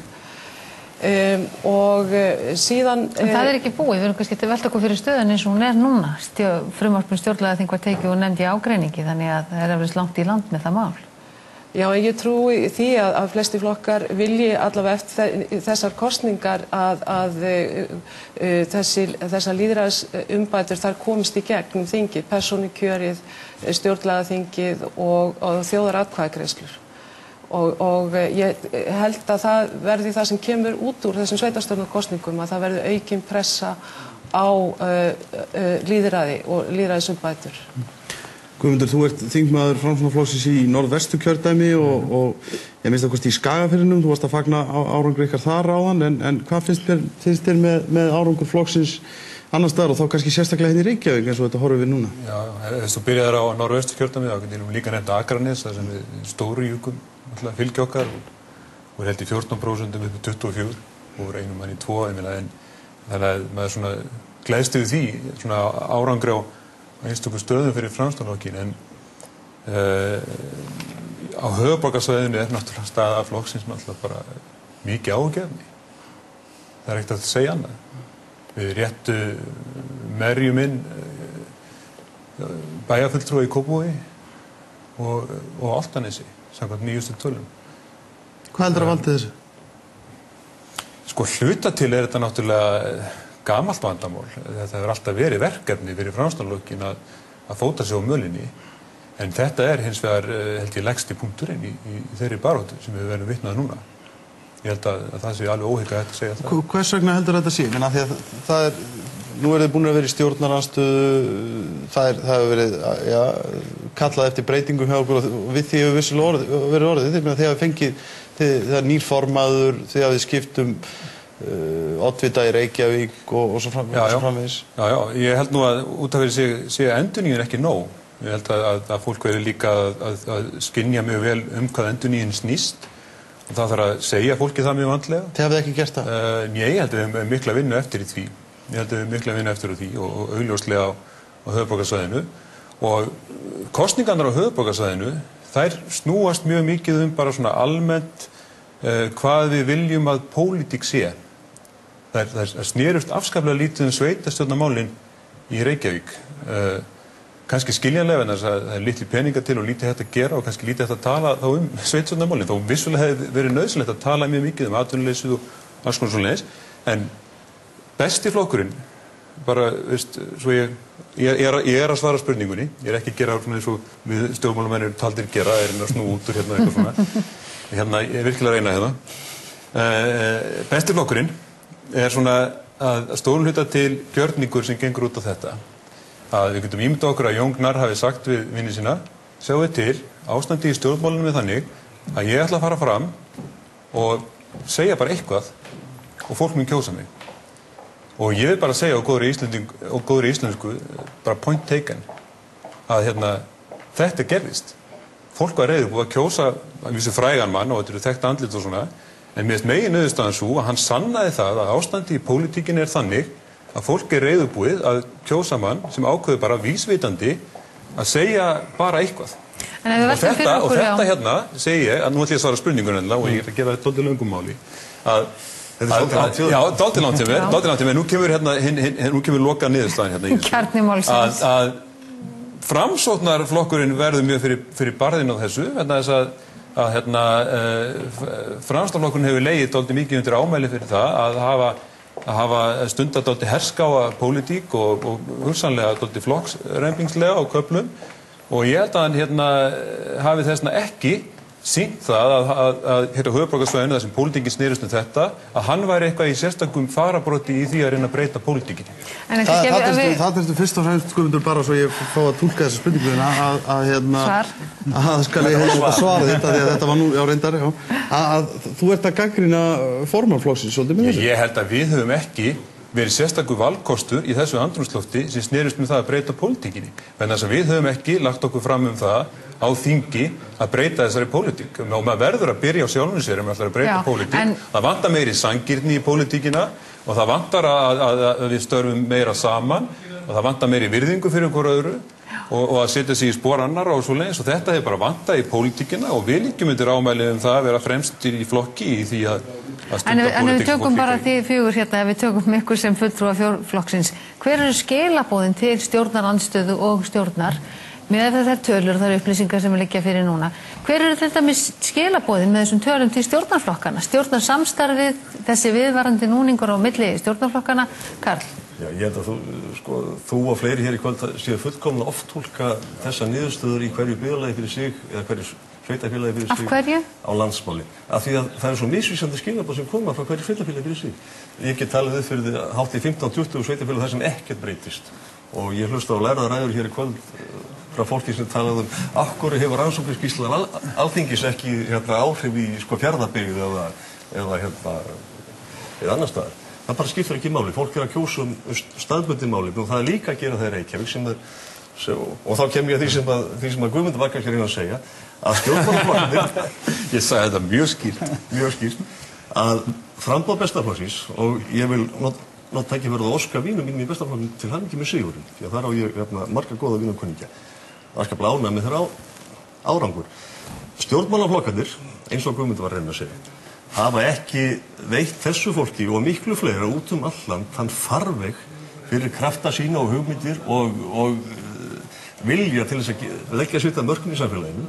Speaker 3: Um, og uh, síðan... Uh, en það er ekki búið, við erum kannski til velta okkur fyrir stöðun eins og hún er núna, frumvarpum stjórnlagaþing var tekið og nefnd í ágreiningi, þannig að það er alveg langt í land með það mál. Já, ég trúi því að, að flesti flokkar vilji allavega eftir þessar kosningar að, að uh, uh, þessi, þessar lýðræðisumbætur þar komist í gegnum þingið, persónukjörið, stjórnlagaþingið og, og þjóðaratkvæðagreiðslur. Og, og ég held að það verði það sem kemur út úr þessum sveitarstjórnarkosningum, að það verði aukin pressa á uh, uh, lýðræði og lýðræðisumbætur.
Speaker 2: Guðmundur, þú ert þingmaður Framsóknarflokksins í Norðvesturkjördæmi og, og ég minnst að kosti í Skagafirðinum, þú varst að fagna á, árangur ykkar þar áðan, en, en hvað finnst þér, finnst þér með, með árangur flokksins annar staðar og þá kannski sérstaklega hérna í Reykjavík eins og þetta horfum við núna?
Speaker 10: Já, þess að byrjaðar á Norðvesturkjördæmi, þá getum við líka nefnt Akranes, þar sem við stóru júkum fylgja okkar og, og held í fjórtán prósent upp í tuttugu og fjögur og voru einum mann í tvo, en þannig að maður svona gleðst yfir því, svona árangri á einstökum stöðum fyrir Framsóknarflokkinn, en uh, á höfuðborgarsvæðinu er náttúrulega staða flokksins náttúrulega bara mikið ágefni. Það er ekkert að segja annað. Við réttu merjum inn uh, bæjarfulltrúa í Kópavogi og, og Álftanesi, samkvæmt nýjustu tölum.
Speaker 2: Hvað heldur að valdi þessu?
Speaker 10: Sko hluta til er þetta náttúrulega gamalt vandamál. Þetta hefur alltaf verið verkefni fyrir Framsóknarflokkinn að, að fóta sig á mölinni, en þetta er hins vegar held ég legsti punkturinn í, í, í þeirri baráttu sem við verðum vitnað núna. Ég held að, að það sé alveg óhygga að segja það.
Speaker 2: Hvers vegna heldur þetta sé? Menna, því að það er, nú er þið búin að vera í stjórnarandstöðu, það, er, það hefur verið ja, kallað eftir breytingum hjá okkur og við því hefur vissulega orð, verið orðið. Þið hafið fengið, þið, það er nýr formaður, þið hafið skipt um Uh, oddvita í Reykjavík og, og svo fram, framvegis.
Speaker 10: Já, já, ég held nú að út af því sé endurnýjun ekki nóg. Ég held að, að, að fólk verður líka að, að, að skynja mjög vel um hvað endurnýjun snýst og það þarf að segja fólki það mjög vandlega.
Speaker 2: Þið hafið ekki gert það?
Speaker 10: Uh, ég held að við hefum mikla vinnu eftir í því. Ég held að við hefum mikla vinnu eftir í því og, og augljóslega á, á höfuðborgarsvæðinu og kosningarnar á höfuðborgarsvæðinu, þær snúast mjög mikið um bara svona almennt uh, hvað við viljum að pólitík sé. Það, það, það snerust afskaplega lítið um sveitarstjórnarmálin í Reykjavík. Uh, kannski skiljanlega en það er litli peninga til og lítið hægt að gera og kannski lítið hægt að tala þá um sveitarstjórnarmálin. Þó vissulega hefði verið nauðsynlegt að tala mjög mikið um atvinnuleysið og alls konar svoleiðis. En besti flokkurinn, bara, veist, svo ég, ég, er, ég er að svara spurningunni. Ég er ekki að gera svona eins og við stjórnmálamennir taldir gera, er að snú út úr hérna eitthvað svona. Hérna, ég er virkilega að reyna hérna. Uh, besti flokkurinn er svona að stórum hluta til gjörningur sem gengur út á þetta. Að við getum ímyndað okkur að Jón Gnarr hafi sagt við vinni sína, sjáu til, ástandi í stjórnmálunum við þannig að ég ætla að fara fram og segja bara eitthvað og fólk mun kjósa mig. Og ég vil bara segja á góðri íslensku, bara point taken, að hérna, þetta gerðist. Fólk var reiður búið að kjósa að vísu frægan mann og þetta eru þekkt andlit og svona. En mér finnst megin niðurstaðan svo að hann sannaði það að ástandi í pólitíkinni er þannig að fólk er reiðubúið að kjósa mann sem ákveður bara vísvitandi að segja bara eitthvað. Og þetta, og þetta hérna segi ég, að nú ætlum ég að svara spurningun ennlega og ég er að gera þetta dálítið löngum máli. Að, að, já, dálítið langt til mér, dálítið langt til mér, nú kemur hérna, hin, hin, nú kemur loka niðurstaðan hérna í þessu.
Speaker 1: Kjarnimálsins.
Speaker 10: Að, að Framsóknarflokkurinn verður mjög fyrir, fyrir barðinu á þessu, hérna þess að að hérna, uh, Framsóknarflokkurinn hefur legið dálítið mikið undir ámæli fyrir það að hafa, að hafa stundað dálítið herskáa pólitík og, og hugsanlega dálítið flokksrembingslega á köflum og ég held að hann hérna, hafi þessna ekki sýnt það að, að, að hérna höfuðborgarsvæðinu þar sem pólitíkin snerist um þetta að hann væri eitthvað í sérstakum farabróti í því að reyna að breyta pólitíkinni.
Speaker 2: Það er þetta fyrst og fremst Guðmundur bara svo ég fá að túlka þessa spurningu að, að hérna að skal ég hefði svara þetta því að þetta var nú á reyndar já, að, að þú ert að gagnrýna formannflokksins svolítið með þessu.
Speaker 10: Ég held að við höfum ekki verið sérstakur valkostur í þessu andrúmslofti sem snerist um það að breyta pólitíkinni. Þannig að við höfum ekki lagt okkur fram um það á þingi að breyta þessari pólitík og maður verður að byrja á sjálfum sér um að breyta pólitík. En... Það vantar meiri sanngirni í pólitíkina og það vantar að, að, að við störfum meira saman og það vantar meiri virðingu fyrir einhver öðru og, og að setja sig í spor annar og svo leiðis og þetta hefur bara vantað í pólitíkina og við líkjum undir ámæli um það að vera fremstir í flokki í því að, að stunda pólitík.
Speaker 1: En við tökum bara því fjögur hérna, ef við tökum ykkur sem fulltrúa flokksins. Hver eru skilaboðin til stjórnarandstöðu og stjórnar með þessar tölur og þær upplýsingar sem liggja fyrir núna, hver eru þetta með skilaboðin með þessum tölum til stjórnarflokkana? Stjórnarsamstarfið, þessi viðvarandi núningur á milli stjórnarflokkana, Karl?
Speaker 8: Já, ég held að þú, sko, þú og fleiri hér í kvöld séu fullkomlega oft túlka þessa niðurstöður í hverju byggðarlagi fyrir sig eða hverju sveitarfélagi fyrir sig.
Speaker 1: Af hverju?
Speaker 8: Á landsmáli. Af því að það er svo misvísandi skilaboð sem koma frá hverju sveitarfélagi fyrir sig. Ég get talið við fyrir hátt í fimmtán til tuttugu sveitarfélagi þar sem ekkert breytist. Og ég hlusta á lærða ræður hér í kvöld frá fólki sem talaði um af hverju hefur rannsóknarskýrslan al alþingis ekki hérna, áhrif í sko, Fjarðabyggð eða, eða, hérna, eða annar staðar. Það bara skiptir ekki máli. Fólk er að kjósa um staðbundin máli og það er líka að gera það í Reykjavík sem er, sem, og þá kem ég að því sem að, því sem að Guðmundur var ekki að reyna að segja að stjórnmálaflokkarnir
Speaker 10: ég sagði þetta mjög skýrt
Speaker 8: mjög skýrt að framboð Bestaflokksins og ég vil not, not ekki verða að óska vínum mínum í Bestaflokknum til hamingju með sigurinn því að það er á ég hérna, marga góða vínumkunningja það skal blána með þeirra á, árangur stjórnmálaflokkarnir eins og Guðmundur var að reyna að segja hafa ekki veitt þessu fólki og miklu fleira út um alland þann farveg fyrir krafta sína og hugmyndir og, og uh, vilja til þess að leggja svita mörkum í samfélaginu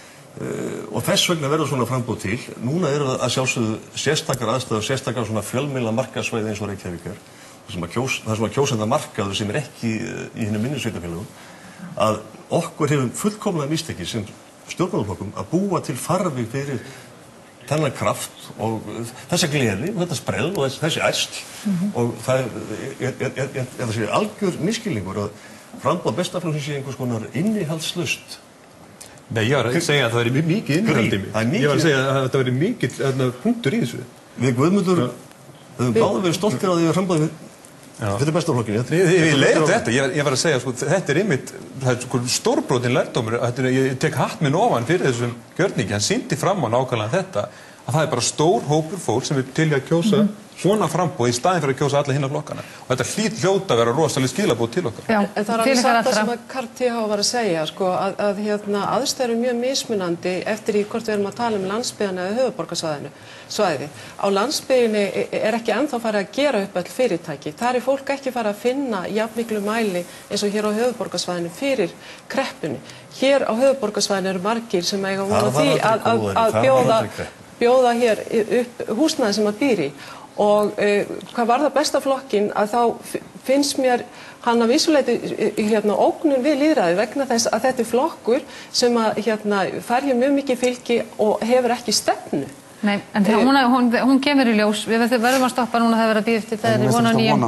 Speaker 8: uh, og þess vegna verður svona frambóð til. Núna eru að sjálfsögðu sérstakar aðstæður, sérstakar svona fjölmiðla markaðsvæði eins og Reykjavík er það sem að, kjós, það sem að kjósenda markaður sem er ekki uh, í hinni minni sveitarfélögum að okkur hefum fullkomlega mistekið sem stjórnmálaflokkum að búa til farveg fyrir þennan kraft og þessa gleði og þetta sprell og þess, þessi æst mm-hmm. og það er, er, er, er, er þessi algjör miskilningur að framboð Bestaflokksins sé einhvers konar innihaldslaust.
Speaker 10: Nei, ég var að segja að það væri mikið innihald í mig. Ég var að segja að það væri mikið punktur í þessu.
Speaker 8: Við Guðmundur höfum báðir verið stoltir að því að framboðið fyrir Bestaflokkinu.
Speaker 10: Ég leirði þetta, ég, ég var að segja sko, þetta er einmitt, það er sko stórbrotin lærdómur, ég tek hatt minn ofan fyrir þessum gjörningi, hann sýndi fram á nákvæmlega þetta, að það er bara stór hópur fólk sem er til að kjósa mm-hmm. svona frambóð í staðin fyrir að kjósa alla hinna flokkana og þetta hlýt hljóta að vera rosalega skilabóð til okkar.
Speaker 3: Já, en það er alveg satt það sem að Karl T H var að segja sko, að, að hérna, aðstæður eru mjög mismunandi eftir í hvort við erum að tala um landsbyggðina eða höfuðborgarsvæðinu. Svæði. Á landsbyggðinni er ekki ennþá farið að gera upp öll fyrirtæki. Það er fólk ekki farið að finna jafnmiklu mæli eins og hér á höfuðborgarsvæðinu fyrir kreppunni. Hér á höfuðborgarsvæðinu eru margir sem eiga vona því að, að, að bjóða, bjóða hér upp húsnæði sem að býr í. Og uh, hvað var það Bestaflokkinn að þá finnst mér hann að vissuleiti hérna, ógnun við lýðræði vegna þess að þetta er flokkur sem að, hérna, fær hér mjög mikið fylgi og hefur ekki stefnu.
Speaker 1: Nei, en það, hún, hún, hún kemur í ljós, við verðum að stoppa núna það verður að býða eftir það er vona nýjum.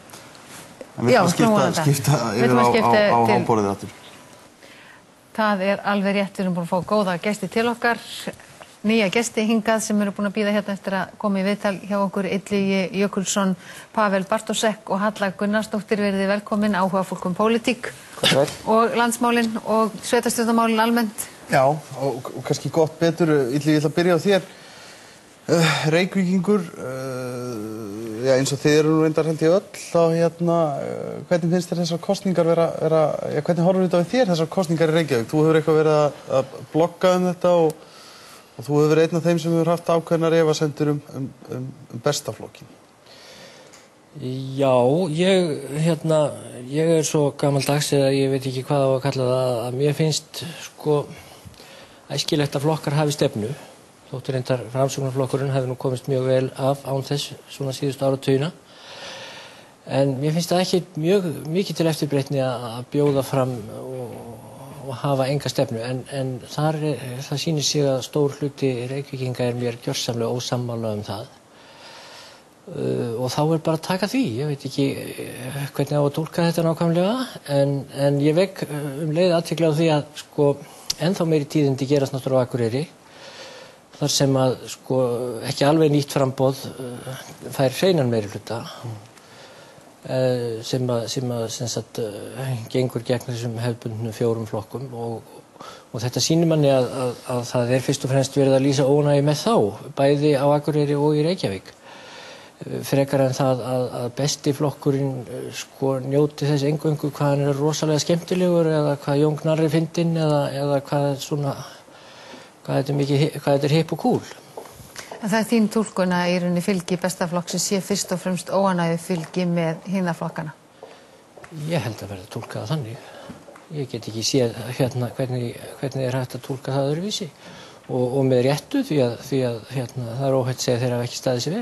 Speaker 2: En við ætlum að skipta yfir á, á, á háborðið aftur.
Speaker 1: Það er alveg rétt, við erum búin að fá góða gesti til okkar, nýja gesti hingað sem eru búin að býða hérna eftir að koma í viðtal hjá okkur Illugi Jökulsson, Pavel Bartosek og Halla Gunnarsdóttir, verið velkomin, áhuga fólk um pólitík og landsmálin og sveitarstjórnarmálin almennt.
Speaker 2: Já, og, og kannski gott betur, Illugi, ég ætla að byrja á þér. Uh, Reykvíkingur, uh, já, eins og þið eru nú reyndar held ég öll, þá hérna, uh, hvernig finnst þér þessar kosningar vera, vera já, hvernig horfur þetta við þér þessar kosningar í Reykjavík? Þú hefur eitthvað verið að, að blogga um þetta og, og þú hefur verið einn af þeim sem hefur haft ákveðnar efasemdir um, um, um, um Bestaflokkinn.
Speaker 11: Já, ég, hérna, ég er svo gamaldags eða ég veit ekki hvað á að kalla það að mér finnst, sko, æskilegt að flokkar hafi stefnu. Þóttu reyndar Framsóknarflokkurinn hefði nú komist mjög vel af án þess svona síðustu áratugina. En mér finnst það ekki mjög mikið til eftirbreytni að bjóða fram og, og hafa enga stefnu. En, en þar, það sýnir sig að stór hluti Reykvíkinga er mér gjörsamlega ósammála um það. Uh, og þá er bara að taka því. Ég veit ekki hvernig á að túlka þetta nákvæmlega. En, en ég vek um leið athygli á því að sko, ennþá meiri tíðindi gerast náttúrulega á Akureyri. Þar sem að sko, ekki alveg nýtt framboð uh, fær hreinan meiri hluta mm. uh, sem að, sem að sem sagt, uh, gengur gegn þessum hefðbundnu fjórum flokkum og, og þetta sýnir manni að, að, að það er fyrst og fremst verið að lýsa ónægi með þá, bæði á Akureyri og í Reykjavík. Uh, frekar en það að, að besti flokkurinn uh, sko, njóti þess eingöngu hvað hann er rosalega skemmtilegur eða hvað Jón Gnarr er fyndinn eða, eða hvað svona Hvað þetta er, mikið, hvað þetta er hipp og kúl.
Speaker 1: En það er þín túlkun að í rauninni fylgi Bestaflokksins sé fyrst og fremst óánægju fylgi með hinna flokkana?
Speaker 11: Ég held að verða túlkað þannig. Ég get ekki séð hérna hvernig, hvernig er hægt að túlka það öðruvísi og, og með réttu því að, því að hérna, það er óhætt að segja þeir hafa ekki staðið sig vel.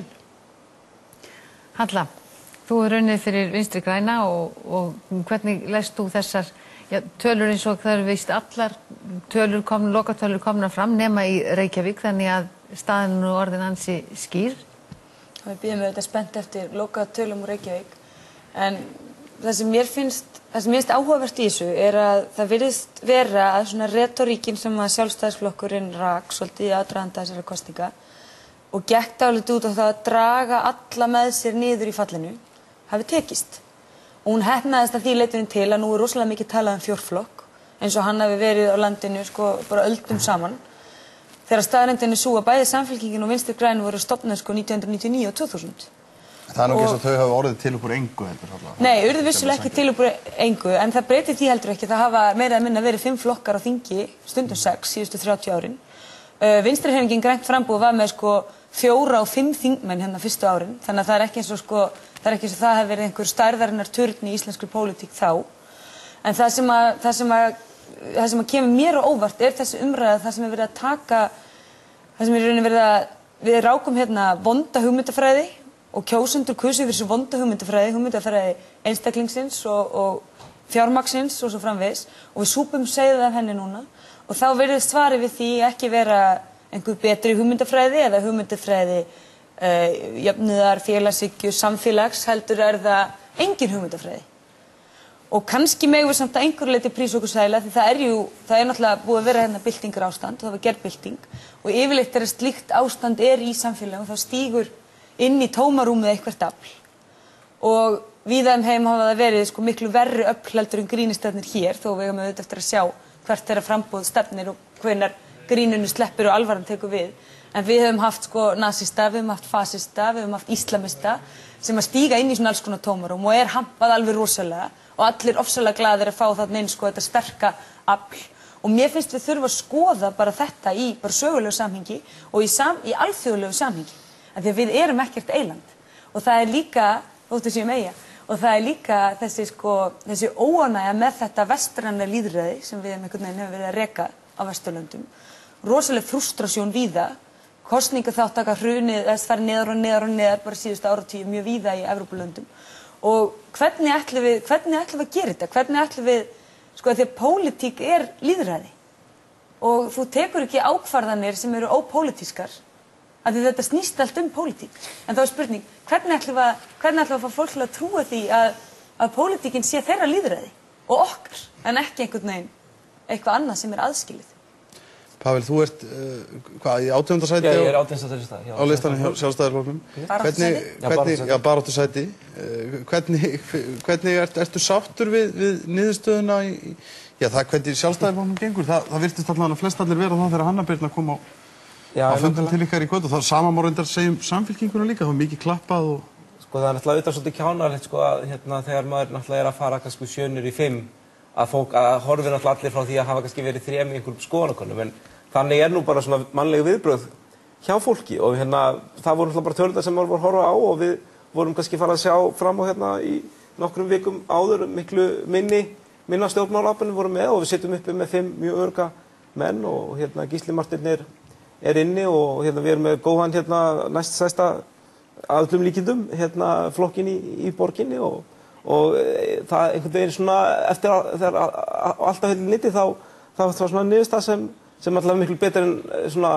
Speaker 1: Halla, þú er unnið fyrir Vinstri græna og, og hvernig leist þú þessar já, tölur eins og það eru víst allar tölur kom, lokatölur komna fram nema í Reykjavík þannig að staðan og orðin ansi skýr?
Speaker 12: Við bíðum auðvitað spennt eftir lokatölum úr Reykjavík en það sem mér finnst, það sem mér finnst áhugavert í þessu er að það virðist vera að svona retoríkin sem að Sjálfstæðisflokkurinn rak svolítið í aðdraganda þessara kosninga og gekk dálítið út á það að draga alla með sér niður í fallinu hafi tekist. Og hún heppnaðist að því leytinu til að nú er rosalega mikið talað um fjórflokk eins og hann hafi verið á landinu sko bara öldum saman. Þegar staðreyndin er sú að bæði Samfylkingin og Vinstri græn voru stofnuð sko nítján hundruð níutíu og níu og tvö þúsund.
Speaker 2: Það er nú ekki eins og þau hafa orðið til upp úr engu heldur.
Speaker 12: Nei, urðu vissulega ekki til upp úr engu, en það breytir því heldur ekki. Það hafa meira að minna verið fimm flokkar á þingi, stundum sex, síðustu þrjátíu árin. Uh, Vinstrihreyfingin Grænt framboð var með sko fjóra og fimm þingmenn hérna fyrstu árin, þannig að það er ekki eins og sko, það er ekki eins og það hefur verið einhver stærðarinnar turn í íslenskri pólitík þá. En það sem að, það sem að, það sem að kemur mér á óvart er þessi umræða, það sem er verið að taka, það sem er verið að, við rákum hérna vonda hugmyndafræði og kjósendur kusu yfir þessu vonda hugmyndafræði, hugmyndafræði einstaklingsins og, og fjármagnsins og svo framvegis og við súpum segðið af henni núna og þá virðist svarið við því ekki vera einhver betri hugmyndafræði eða hugmyndafræði uh, jöfnuðar, félagshyggju, samfélags heldur er það engin hugmyndafræði. Og kannski megum við samt að einhverju leyti prísa okkur sæla því það er jú, það er náttúrulega búið að vera hérna byltingar ástand og það var gerð bylting og yfirleitt er að slíkt ástand er í samfélagi og þá stígur inn í tómarúmið eitthvert afl. Og víða um heim hafa það verið sko miklu verri öfl heldur en grínistefnir hér þó við höfum auðvitað eftir að sjá hvert þeirra framboð stefnir og hvenær grínunni sleppir og alvaran tekur við. En við höfum haft sko nasista, við höfum haft fasista, við höfum haft íslamista sem að stíga inn í svona alls konar tómarúm og er hampað alveg rosalega og allir ofsalega glaðir að fá þarna inn sko þetta sterka afl. Og mér finnst við þurfa að skoða bara þetta í bara sögulegu samhengi og í, sam, í alþjóðlegu samhengi. Af því að við erum ekkert eyland. Og það er líka, þóttu séum eyja, og það er líka þessi sko, þessi óánægja með þetta vestræna lýðræði sem við einhvern veginn hefur verið að reka á Vesturlöndum. Rosaleg frustrasjón víða, kosningaþátttaka hrunið, þess farið neðar og neðar og neðar bara síðustu áratugum mjög víða í Evrópulöndum. Og hvernig ætlum við, hvernig ætlum við að gera þetta? Hvernig ætlum við, sko því að pólitík er lýðræði og þú tekur ekki ákvarðanir sem eru ópólitískar af því þetta snýst allt um pólitík. En þá er spurning, hvernig ætlum við að, hvernig ætlum við að fá fólk til að trúa því að, að pólitíkin sé þeirra lýðræði og okkar en ekki einhvern veginn eitthvað annað sem er aðskilið.
Speaker 2: Pavel, þú ert, uh, hvað, í átjánda sæti?
Speaker 13: Já, ég er átjánda sæti.
Speaker 2: Á listanum hjá Sjálfstæðisflokknum. Hvernig, hvernig, já, baráttu sæti. Uh, hvernig, hvernig ert, ertu sáttur við, við niðurstöðuna í, já, það hvernig Sjálfstæðisflokknum gengur? Það, það virtist allavega að flest allir vera þá þegar Hanna Birna kom á, á fundum til ykkar í kvöld og það sama má reyndar segjum Samfylkinguna líka, það var mikið klappað og...
Speaker 13: Sko það er náttúrulega auðvitað svolítið kjánalegt sko að hérna þegar maður náttúrulega er að fara kannski sjönur í fimm að fólk að horfi náttúrulega allir frá því að hafa kannski verið þrem í einhverjum skoðanakönnum en þannig er nú bara svona mannlegu viðbrögð hjá fólki og hérna það voru náttúrulega bara tölurnar sem maður voru að horfa á og við vorum kannski farað að sjá fram á hérna í nokkrum vikum áður miklu minni minna stjórnmálaábyrgðin voru með og við sitjum uppi með fimm mjög örga menn og hérna Gísli Marteinn er, er inni og hérna við erum með góðan hérna næst stærsta að öllum líkindum hérna flokkin í, í borginni og og e, það einhvern veginn svona eftir að þegar alltaf hefði litið þá þá var svona niðurstaða sem sem alltaf miklu betur en svona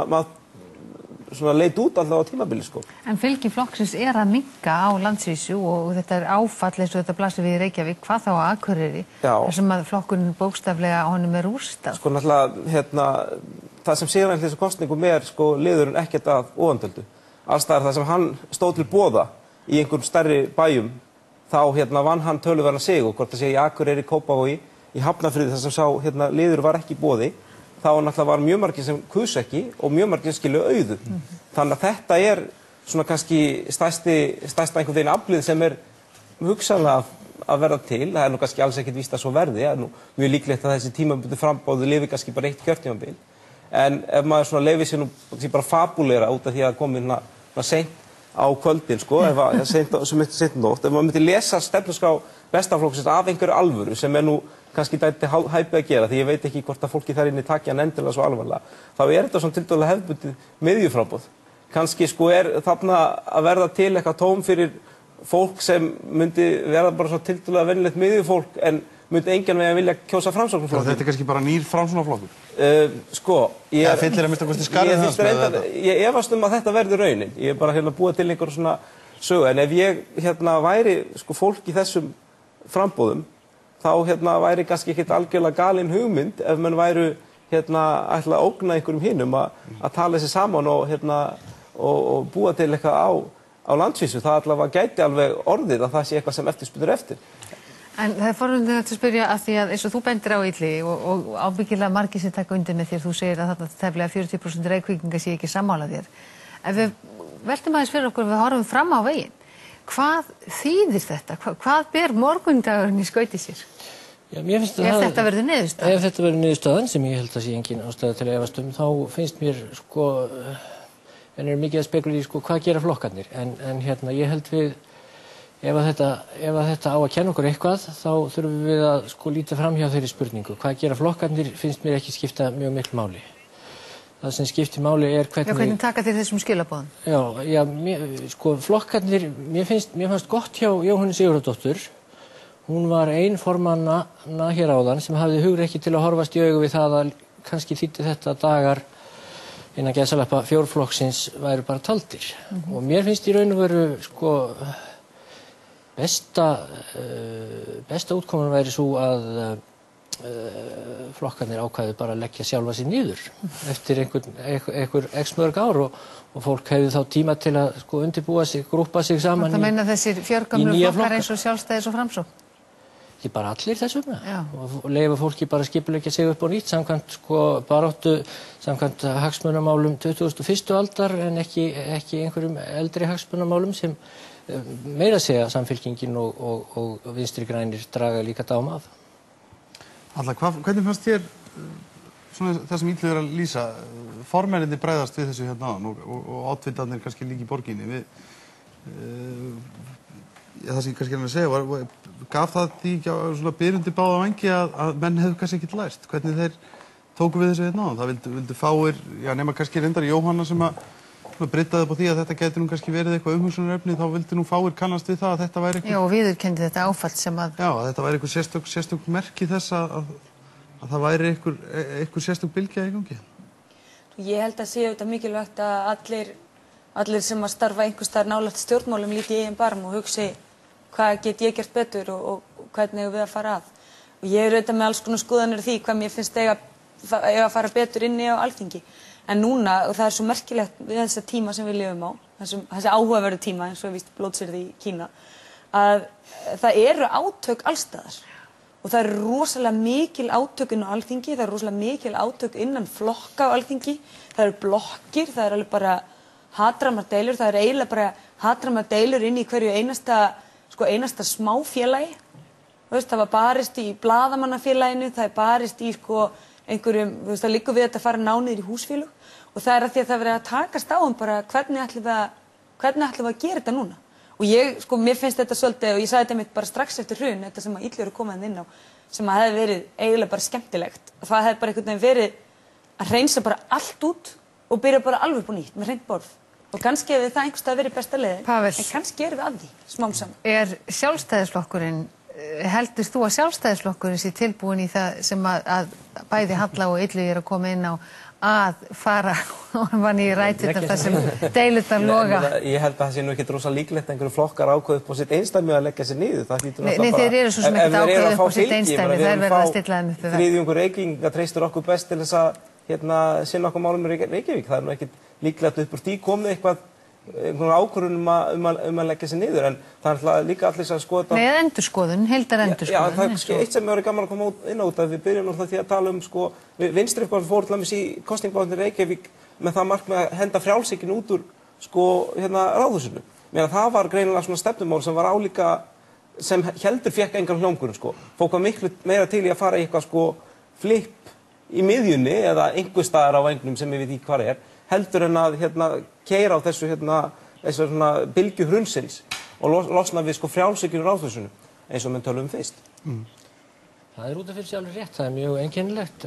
Speaker 13: maður svona leit út alltaf á tímabili sko.
Speaker 1: En fylgi flokksins er að minnka á landsvísu og þetta er áfall eins og þetta blasir við í Reykjavík, hvað þá á Akureyri þar sem að flokkurinn bókstaflega á honum er rústað.
Speaker 13: Sko náttúrulega hérna það sem sér hann þessu kosningum er sko liðurinn ekkert að óandöldu. Alls það er það sem hann stóð til boða í einhverjum stærri bæjum þá hérna vann hann töluverðan sigur, hvort það sé í Akureyri, Kópavogi, í Hafnarfirði þar sem sá hérna liður var ekki í boði, þá náttúrulega var mjög margir sem kusu ekki og mjög margir skilu auðu. Mm-hmm. Þannig að þetta er svona kannski stærsti, stærsta einhvern veginn aflið sem er hugsanlega að verða til, það er nú kannski alls ekkert víst að svo verði, það er nú mjög líklegt að þessi tímabundnu frambóðu lifi kannski bara eitt kjörtímabil, en ef maður svona leyfi sér nú bara fabúlera út af því að komi hérna seint á kvöldin sko, ef að, seint, sem er seint nótt, ef maður myndi lesa stefnuskrá Bestaflokksins af einhverju alvöru sem er nú kannski dæti hæpið að gera, því ég veit ekki hvort að fólki þar inni taki hann endilega svo alvarlega, þá er þetta svona tiltölulega hefðbundið miðjufráboð. Kannski sko er þarna að verða til eitthvað tóm fyrir fólk sem myndi verða bara svo tiltölulega venjulegt miðjufólk en myndi engan veginn vilja kjósa Framsóknarflokkinn.
Speaker 2: Þetta er kannski bara nýr Framsóknarflokkur?
Speaker 13: Uh, sko, ég,
Speaker 2: ja, fyllir að mista kosti skarðið hans með þetta.
Speaker 13: Ég efast um að þetta verður raunin. Ég er bara hérna búið til einhver svona sögu. En ef ég hérna væri sko fólk í þessum frambúðum, þá hérna væri kannski ekkert algjörlega galin hugmynd ef mann væru hérna ætla að ógna einhverjum hinum að, að tala þessi saman og hérna og, og búa til eitthvað á, á landsvísu. Það allavega gæti alveg orðið að það sé eitthvað sem eftirspurður eftir.
Speaker 1: En það er forvöldinlega að spyrja að því að eins og þú bendir á Illi og, og ábyggilega margir sem taka undir með þér, þú segir að þarna tæplega fjörutíu prósent Reykvíkinga sé ekki sammála þér. Ef við veltum aðeins fyrir okkur, við horfum fram á veginn, hvað þýðir þetta? Hva, hvað ber morgundagurinn í skauti sér?
Speaker 11: Já, mér finnst
Speaker 1: ef
Speaker 11: það,
Speaker 1: þetta verður niðurstaðan?
Speaker 11: Ef þetta verður niðurstaðan, sem ég held að sé engin ástæða til að efast um, þá finnst mér sko, en er mikið að spekulera í sko, hvað gera flokkarnir, en, en hérna ég held við Ef að, þetta, ef að þetta á að kenna okkur eitthvað, þá þurfum við að sko líta fram hjá þeirri spurningu. Hvað gera flokkarnir finnst mér ekki skipta mjög miklu máli. Það sem skiptir máli er hvernig...
Speaker 1: Já, hvernig taka þér þessum skilaboðum?
Speaker 11: Já, já, mér, sko flokkarnir, mér finnst, mér fannst gott hjá Jóhönnu Sigurðardóttur. Hún var ein formanna hér áðan sem hafði hugrekki til að horfast í augu við það að kannski þýddi þetta dagar innan gæsalappa fjórflokksins væru bara taldir. Mm-hmm. Og mér finnst í raun og veru, sko... Besta, uh, besta útkoman væri svo að uh, flokkarnir ákvæðu bara að leggja sjálfa sig niður eftir einhver, einhver, einhver x mörg ár og, og fólk hefði þá tíma til að sko, undirbúa sig, grúpa sig saman
Speaker 1: í, meina þessir fjörgamlu flokkar eins og Sjálfstæðis og Framsókn?
Speaker 11: Ekki bara allir þess vegna og leyfa fólki bara skipuleggja sig upp á nýtt samkvæmt sko, baráttu, samkvæmt hagsmunamálum tuttugustu og fyrstu aldar en ekki, ekki einhverjum eldri hagsmunamálum sem meira segja samfylkingin og, og, og vinstri grænir draga líka dám af.
Speaker 2: Alla, hva, hvernig fannst þér svona, það sem Illi er að lýsa, formennirnir bregðast við þessu hérna áðan og, og, og átvindarnir kannski líka í borginni? Við, uh, ja, það sem ég kannski er að segja, var, var, gaf það því ekki svona byrjundi báða vangi að, að menn hefðu kannski ekkert lært? Hvernig þeir tóku við þessu hérna áðan? Það vildu, vildu fáir, já nema kannski reyndar Jóhanna sem að breytaði upp á því að þetta gæti nú kannski verið eitthvað umhugsunarefni, þá vildi nú fáir kannast við það að þetta væri eitthvað...
Speaker 1: Já, og viðurkenndi þetta áfall sem að...
Speaker 2: Já, að þetta væri eitthvað sérstök, sérstök merki þess að, að, að það væri eitthvað, eitthvað sérstök bylgja í gangi.
Speaker 12: Ég held að sé auðvitað mikilvægt að allir, allir sem að starfa einhvers staðar nálægt stjórnmálum líti í eigin barm og hugsi hvað get ég gert betur og, og hvernig við að fara að. Og ég er auðvitað með alls konar skoðanir því hvað mér finnst eiga, eiga að fara betur inni á Alþingi. En núna, og það er svo merkilegt við þessa tíma sem við lifum á, þessum, þessi áhugaverðu tíma eins og við víst blótsyrði í Kína, að það eru átök allstaðar. Og það eru rosalega mikil átök inn á Alþingi, það eru rosalega mikil átök innan flokka á Alþingi, það eru blokkir, það eru alveg bara hatramar deilur, það eru eiginlega bara hatramar deilur inn í hverju einasta, sko einasta smáfélagi. Veist, það var barist í blaðamannafélaginu, það er barist í sko einhverjum, þú veist, það liggur við þetta að fara nániður í húsfélög og það er að því að það verið að takast á um bara hvernig ætlum við að, hvernig ætlum við að gera þetta núna. Og ég, sko, mér finnst þetta svolítið, og ég sagði þetta mitt bara strax eftir hrun, þetta sem að Illi eru komað inn á, sem að hefði verið eiginlega bara skemmtilegt. Og það hefði bara einhvern veginn verið að hreinsa bara allt út og byrja bara alveg upp á nýtt með hreint borð. Og kannski hefði það einhvers staðar verið besta leiðin, en kannski erum við að því, smám saman.
Speaker 1: Er Sjálfstæðisflokkurinn, heldur þú að Sjálfstæðisflokkurinn sé tilbúin í það sem að, að bæði Halla og Illi er að koma inn á að fara ofan í ræturnar þar sem deilurnar loga?
Speaker 13: Ég held að það sé nú ekki rosa líklegt að einhverju flokkar ákveðu upp á sitt einsdæmi að leggja sér niður.
Speaker 1: Nei, þeir eru svo sem ekkert ákveðu upp á sitt einsdæmi, það er verið að stilla þeim upp við það.
Speaker 13: Þriðjungur Reykvíkinga treystur okkur best til þess að hérna, sinna okkur málum í Reykjavík. Það er nú ekkert líklegt upp úr því komið eitthvað einhvern ákvörðun um að, um, að, um að leggja sér niður, en það er líka allir að skoða...
Speaker 1: Nei, endurskoðun, heildar endurskoðun.
Speaker 13: Já, það er kannski eitt sem er gaman að koma inn á þetta, við byrjum náttúrulega því að tala um, sko, vinstri eitthvað fór til dæmis í kosningabaráttunni Reykjavík með það markmið að henda frjálshyggju út úr, sko, hérna, ráðhúsinu. Meðan það var greinilega svona stefnumál sem var álíka, sem heldur fékk engan hljómgrunn, sko. Fólk var miklu meira til í að fara í eitthvað, sko, flip í miðjunni eða einhvers staðar á vengnum sem ég veit ekki hvað er, heldur en að hérna, keyra á þessu hérna, þessar svona bylgju hrunsins og los, losna við sko frjálshyggju ráðhúsinu eins og menn tölum fyrst.
Speaker 11: Mm. Það er út af fyrir sig alveg rétt, það er mjög einkennilegt.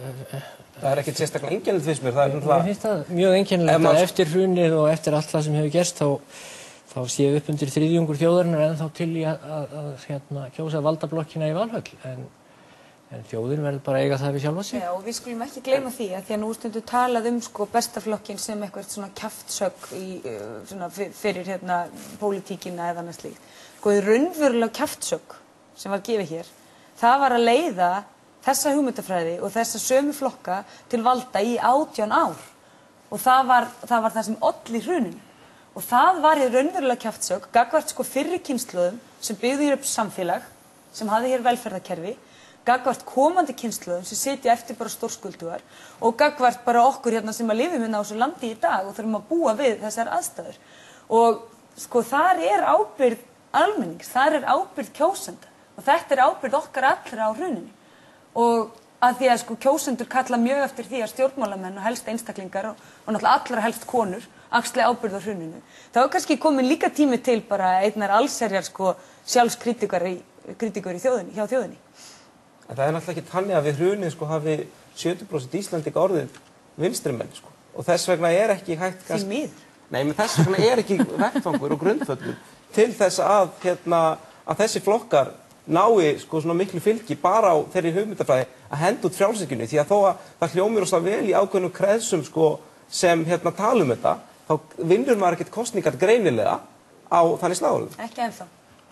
Speaker 13: Það er ekkert sérstaklega einkennilegt fyrst mér, það er náttúrulega...
Speaker 11: Mér finnst það mjög einkennilegt
Speaker 13: maður...
Speaker 11: að eftir hrunið og eftir allt það sem hefur gerst þá, þá sé upp undir þriðjungur þjóðarinnar en þá til í að, að, að hérna, kjósa valdablokkina í Valhöll. En, en þjóðin verður bara að eiga það við sjálfa sig.
Speaker 12: Já, og við skulum ekki gleyma því að því að nú stundu talað um sko bestaflokkin sem eitthvað svona kjaftsögg í, svona, fyrir hérna, pólitíkina eða annað slíkt. Sko, raunverulega kjaftsögg sem var gefið hér, það var að leiða þessa hugmyndafræði og þessa sömu flokka til valda í átján ár. Og það var það, var það sem olli hruninu. Og það var hér raunverulega kjaftsögg, gagnvart sko fyrri kynslóðum sem byggðu hér upp samfélag, sem hafði hér velferðarkerfi, gagnvart komandi kynslóðum sem sitja eftir bara stórskuldugar og gagnvart bara okkur hérna sem að lifum hérna á þessu landi í dag og þurfum að búa við þessar aðstæður. Og sko þar er ábyrgð almennings, þar er ábyrgð kjósenda. Og þetta er ábyrgð okkar allra á hruninu. Og að því að sko kjósendur kalla mjög eftir því að stjórnmálamenn og helst einstaklingar og, og náttúrulega allra helst konur axli ábyrgð á hruninu. Það var kannski komin líka tími til bara einnar allsherjar sko sjálfskritikar í, kritikar í þjóðinni, hjá þjóðinni.
Speaker 13: En það er náttúrulega ekki þannig að við hrunið sko hafi sjötíu prósent Íslandinga orðið vinstrimenn sko. Og þess vegna er ekki hægt...
Speaker 12: Því miður.
Speaker 13: Nei, menn þess vegna er ekki vettvangur og grundvöllur til þess að, hérna, að þessi flokkar nái sko svona miklu fylgi bara á þeirri hugmyndafræði að henda út frjálshyggjunni því að þó að það hljómir óslega vel í ákveðnum kreðsum sko sem hérna tala um þetta þá vinnur maður ekkert kosningar greinilega á þannig slagorðum.
Speaker 12: Ekki ennþá.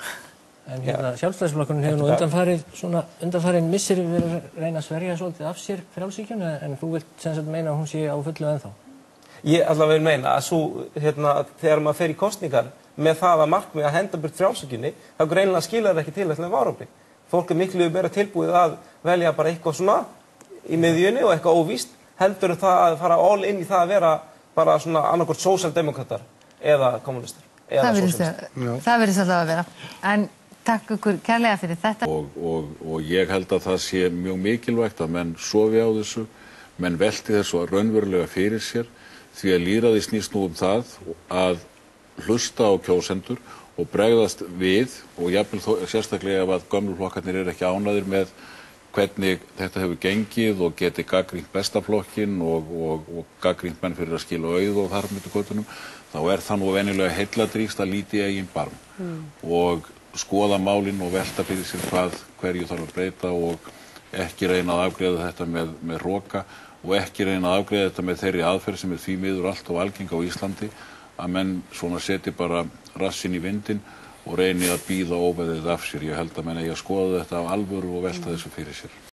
Speaker 11: En hérna Sjálfstæðisflokkurinn hefur nú undanfarið svona undanfarið missir verið að reyna að sverja svolítið af sér frjálshyggjunni en þú vilt sem sagt meina að hún sé á fullu ennþá.
Speaker 13: Ég allavega vil meina að svo hérna þegar maður fer í kosningar með það að markmið að henda burt frjálshyggjunni, þá greinilega skilar það ekki til ætlaðum árangri. Fólk er miklu meira tilbúið að velja bara eitthvað svona í miðjunni og eitthvað óvíst, heldur það að fara all inn í það að vera bara svona annarkvort sósíaldemókratar eða kommunistar. Eða
Speaker 1: það virðist það virðist alltaf að vera. En takk ykkur kærlega fyrir þetta.
Speaker 14: Og, og, og ég held að það sé mjög mikilvægt að menn sofi á þessu, menn velti þessu raunverulega fyrir sér, því að lýðræði snýst nú um það að hlusta á kjósendur og bregðast við og jafnvel þó, sérstaklega ef að gömlu flokkarnir eru ekki ánægðir með hvernig þetta hefur gengið og geti gagnrýnt bestaflokkin og, og, og gagnrýnt menn fyrir að skila auð og þar með götunum, þá er það nú venjulega heilladrýgst að líti í eigin barm mm. og skoða málin og velta fyrir sér hvað hverju þarf að breyta og ekki reyna að afgreiða þetta með, með roka og ekki reyna að afgreiða þetta með þeirri aðferð sem er því miður allt og algeng á Íslandi að menn svona seti bara rassinn í vindinn og reyni að bíða óveðið af sér. Ég held að menn eigi að skoða þetta af alvöru og velta þessu fyrir sér.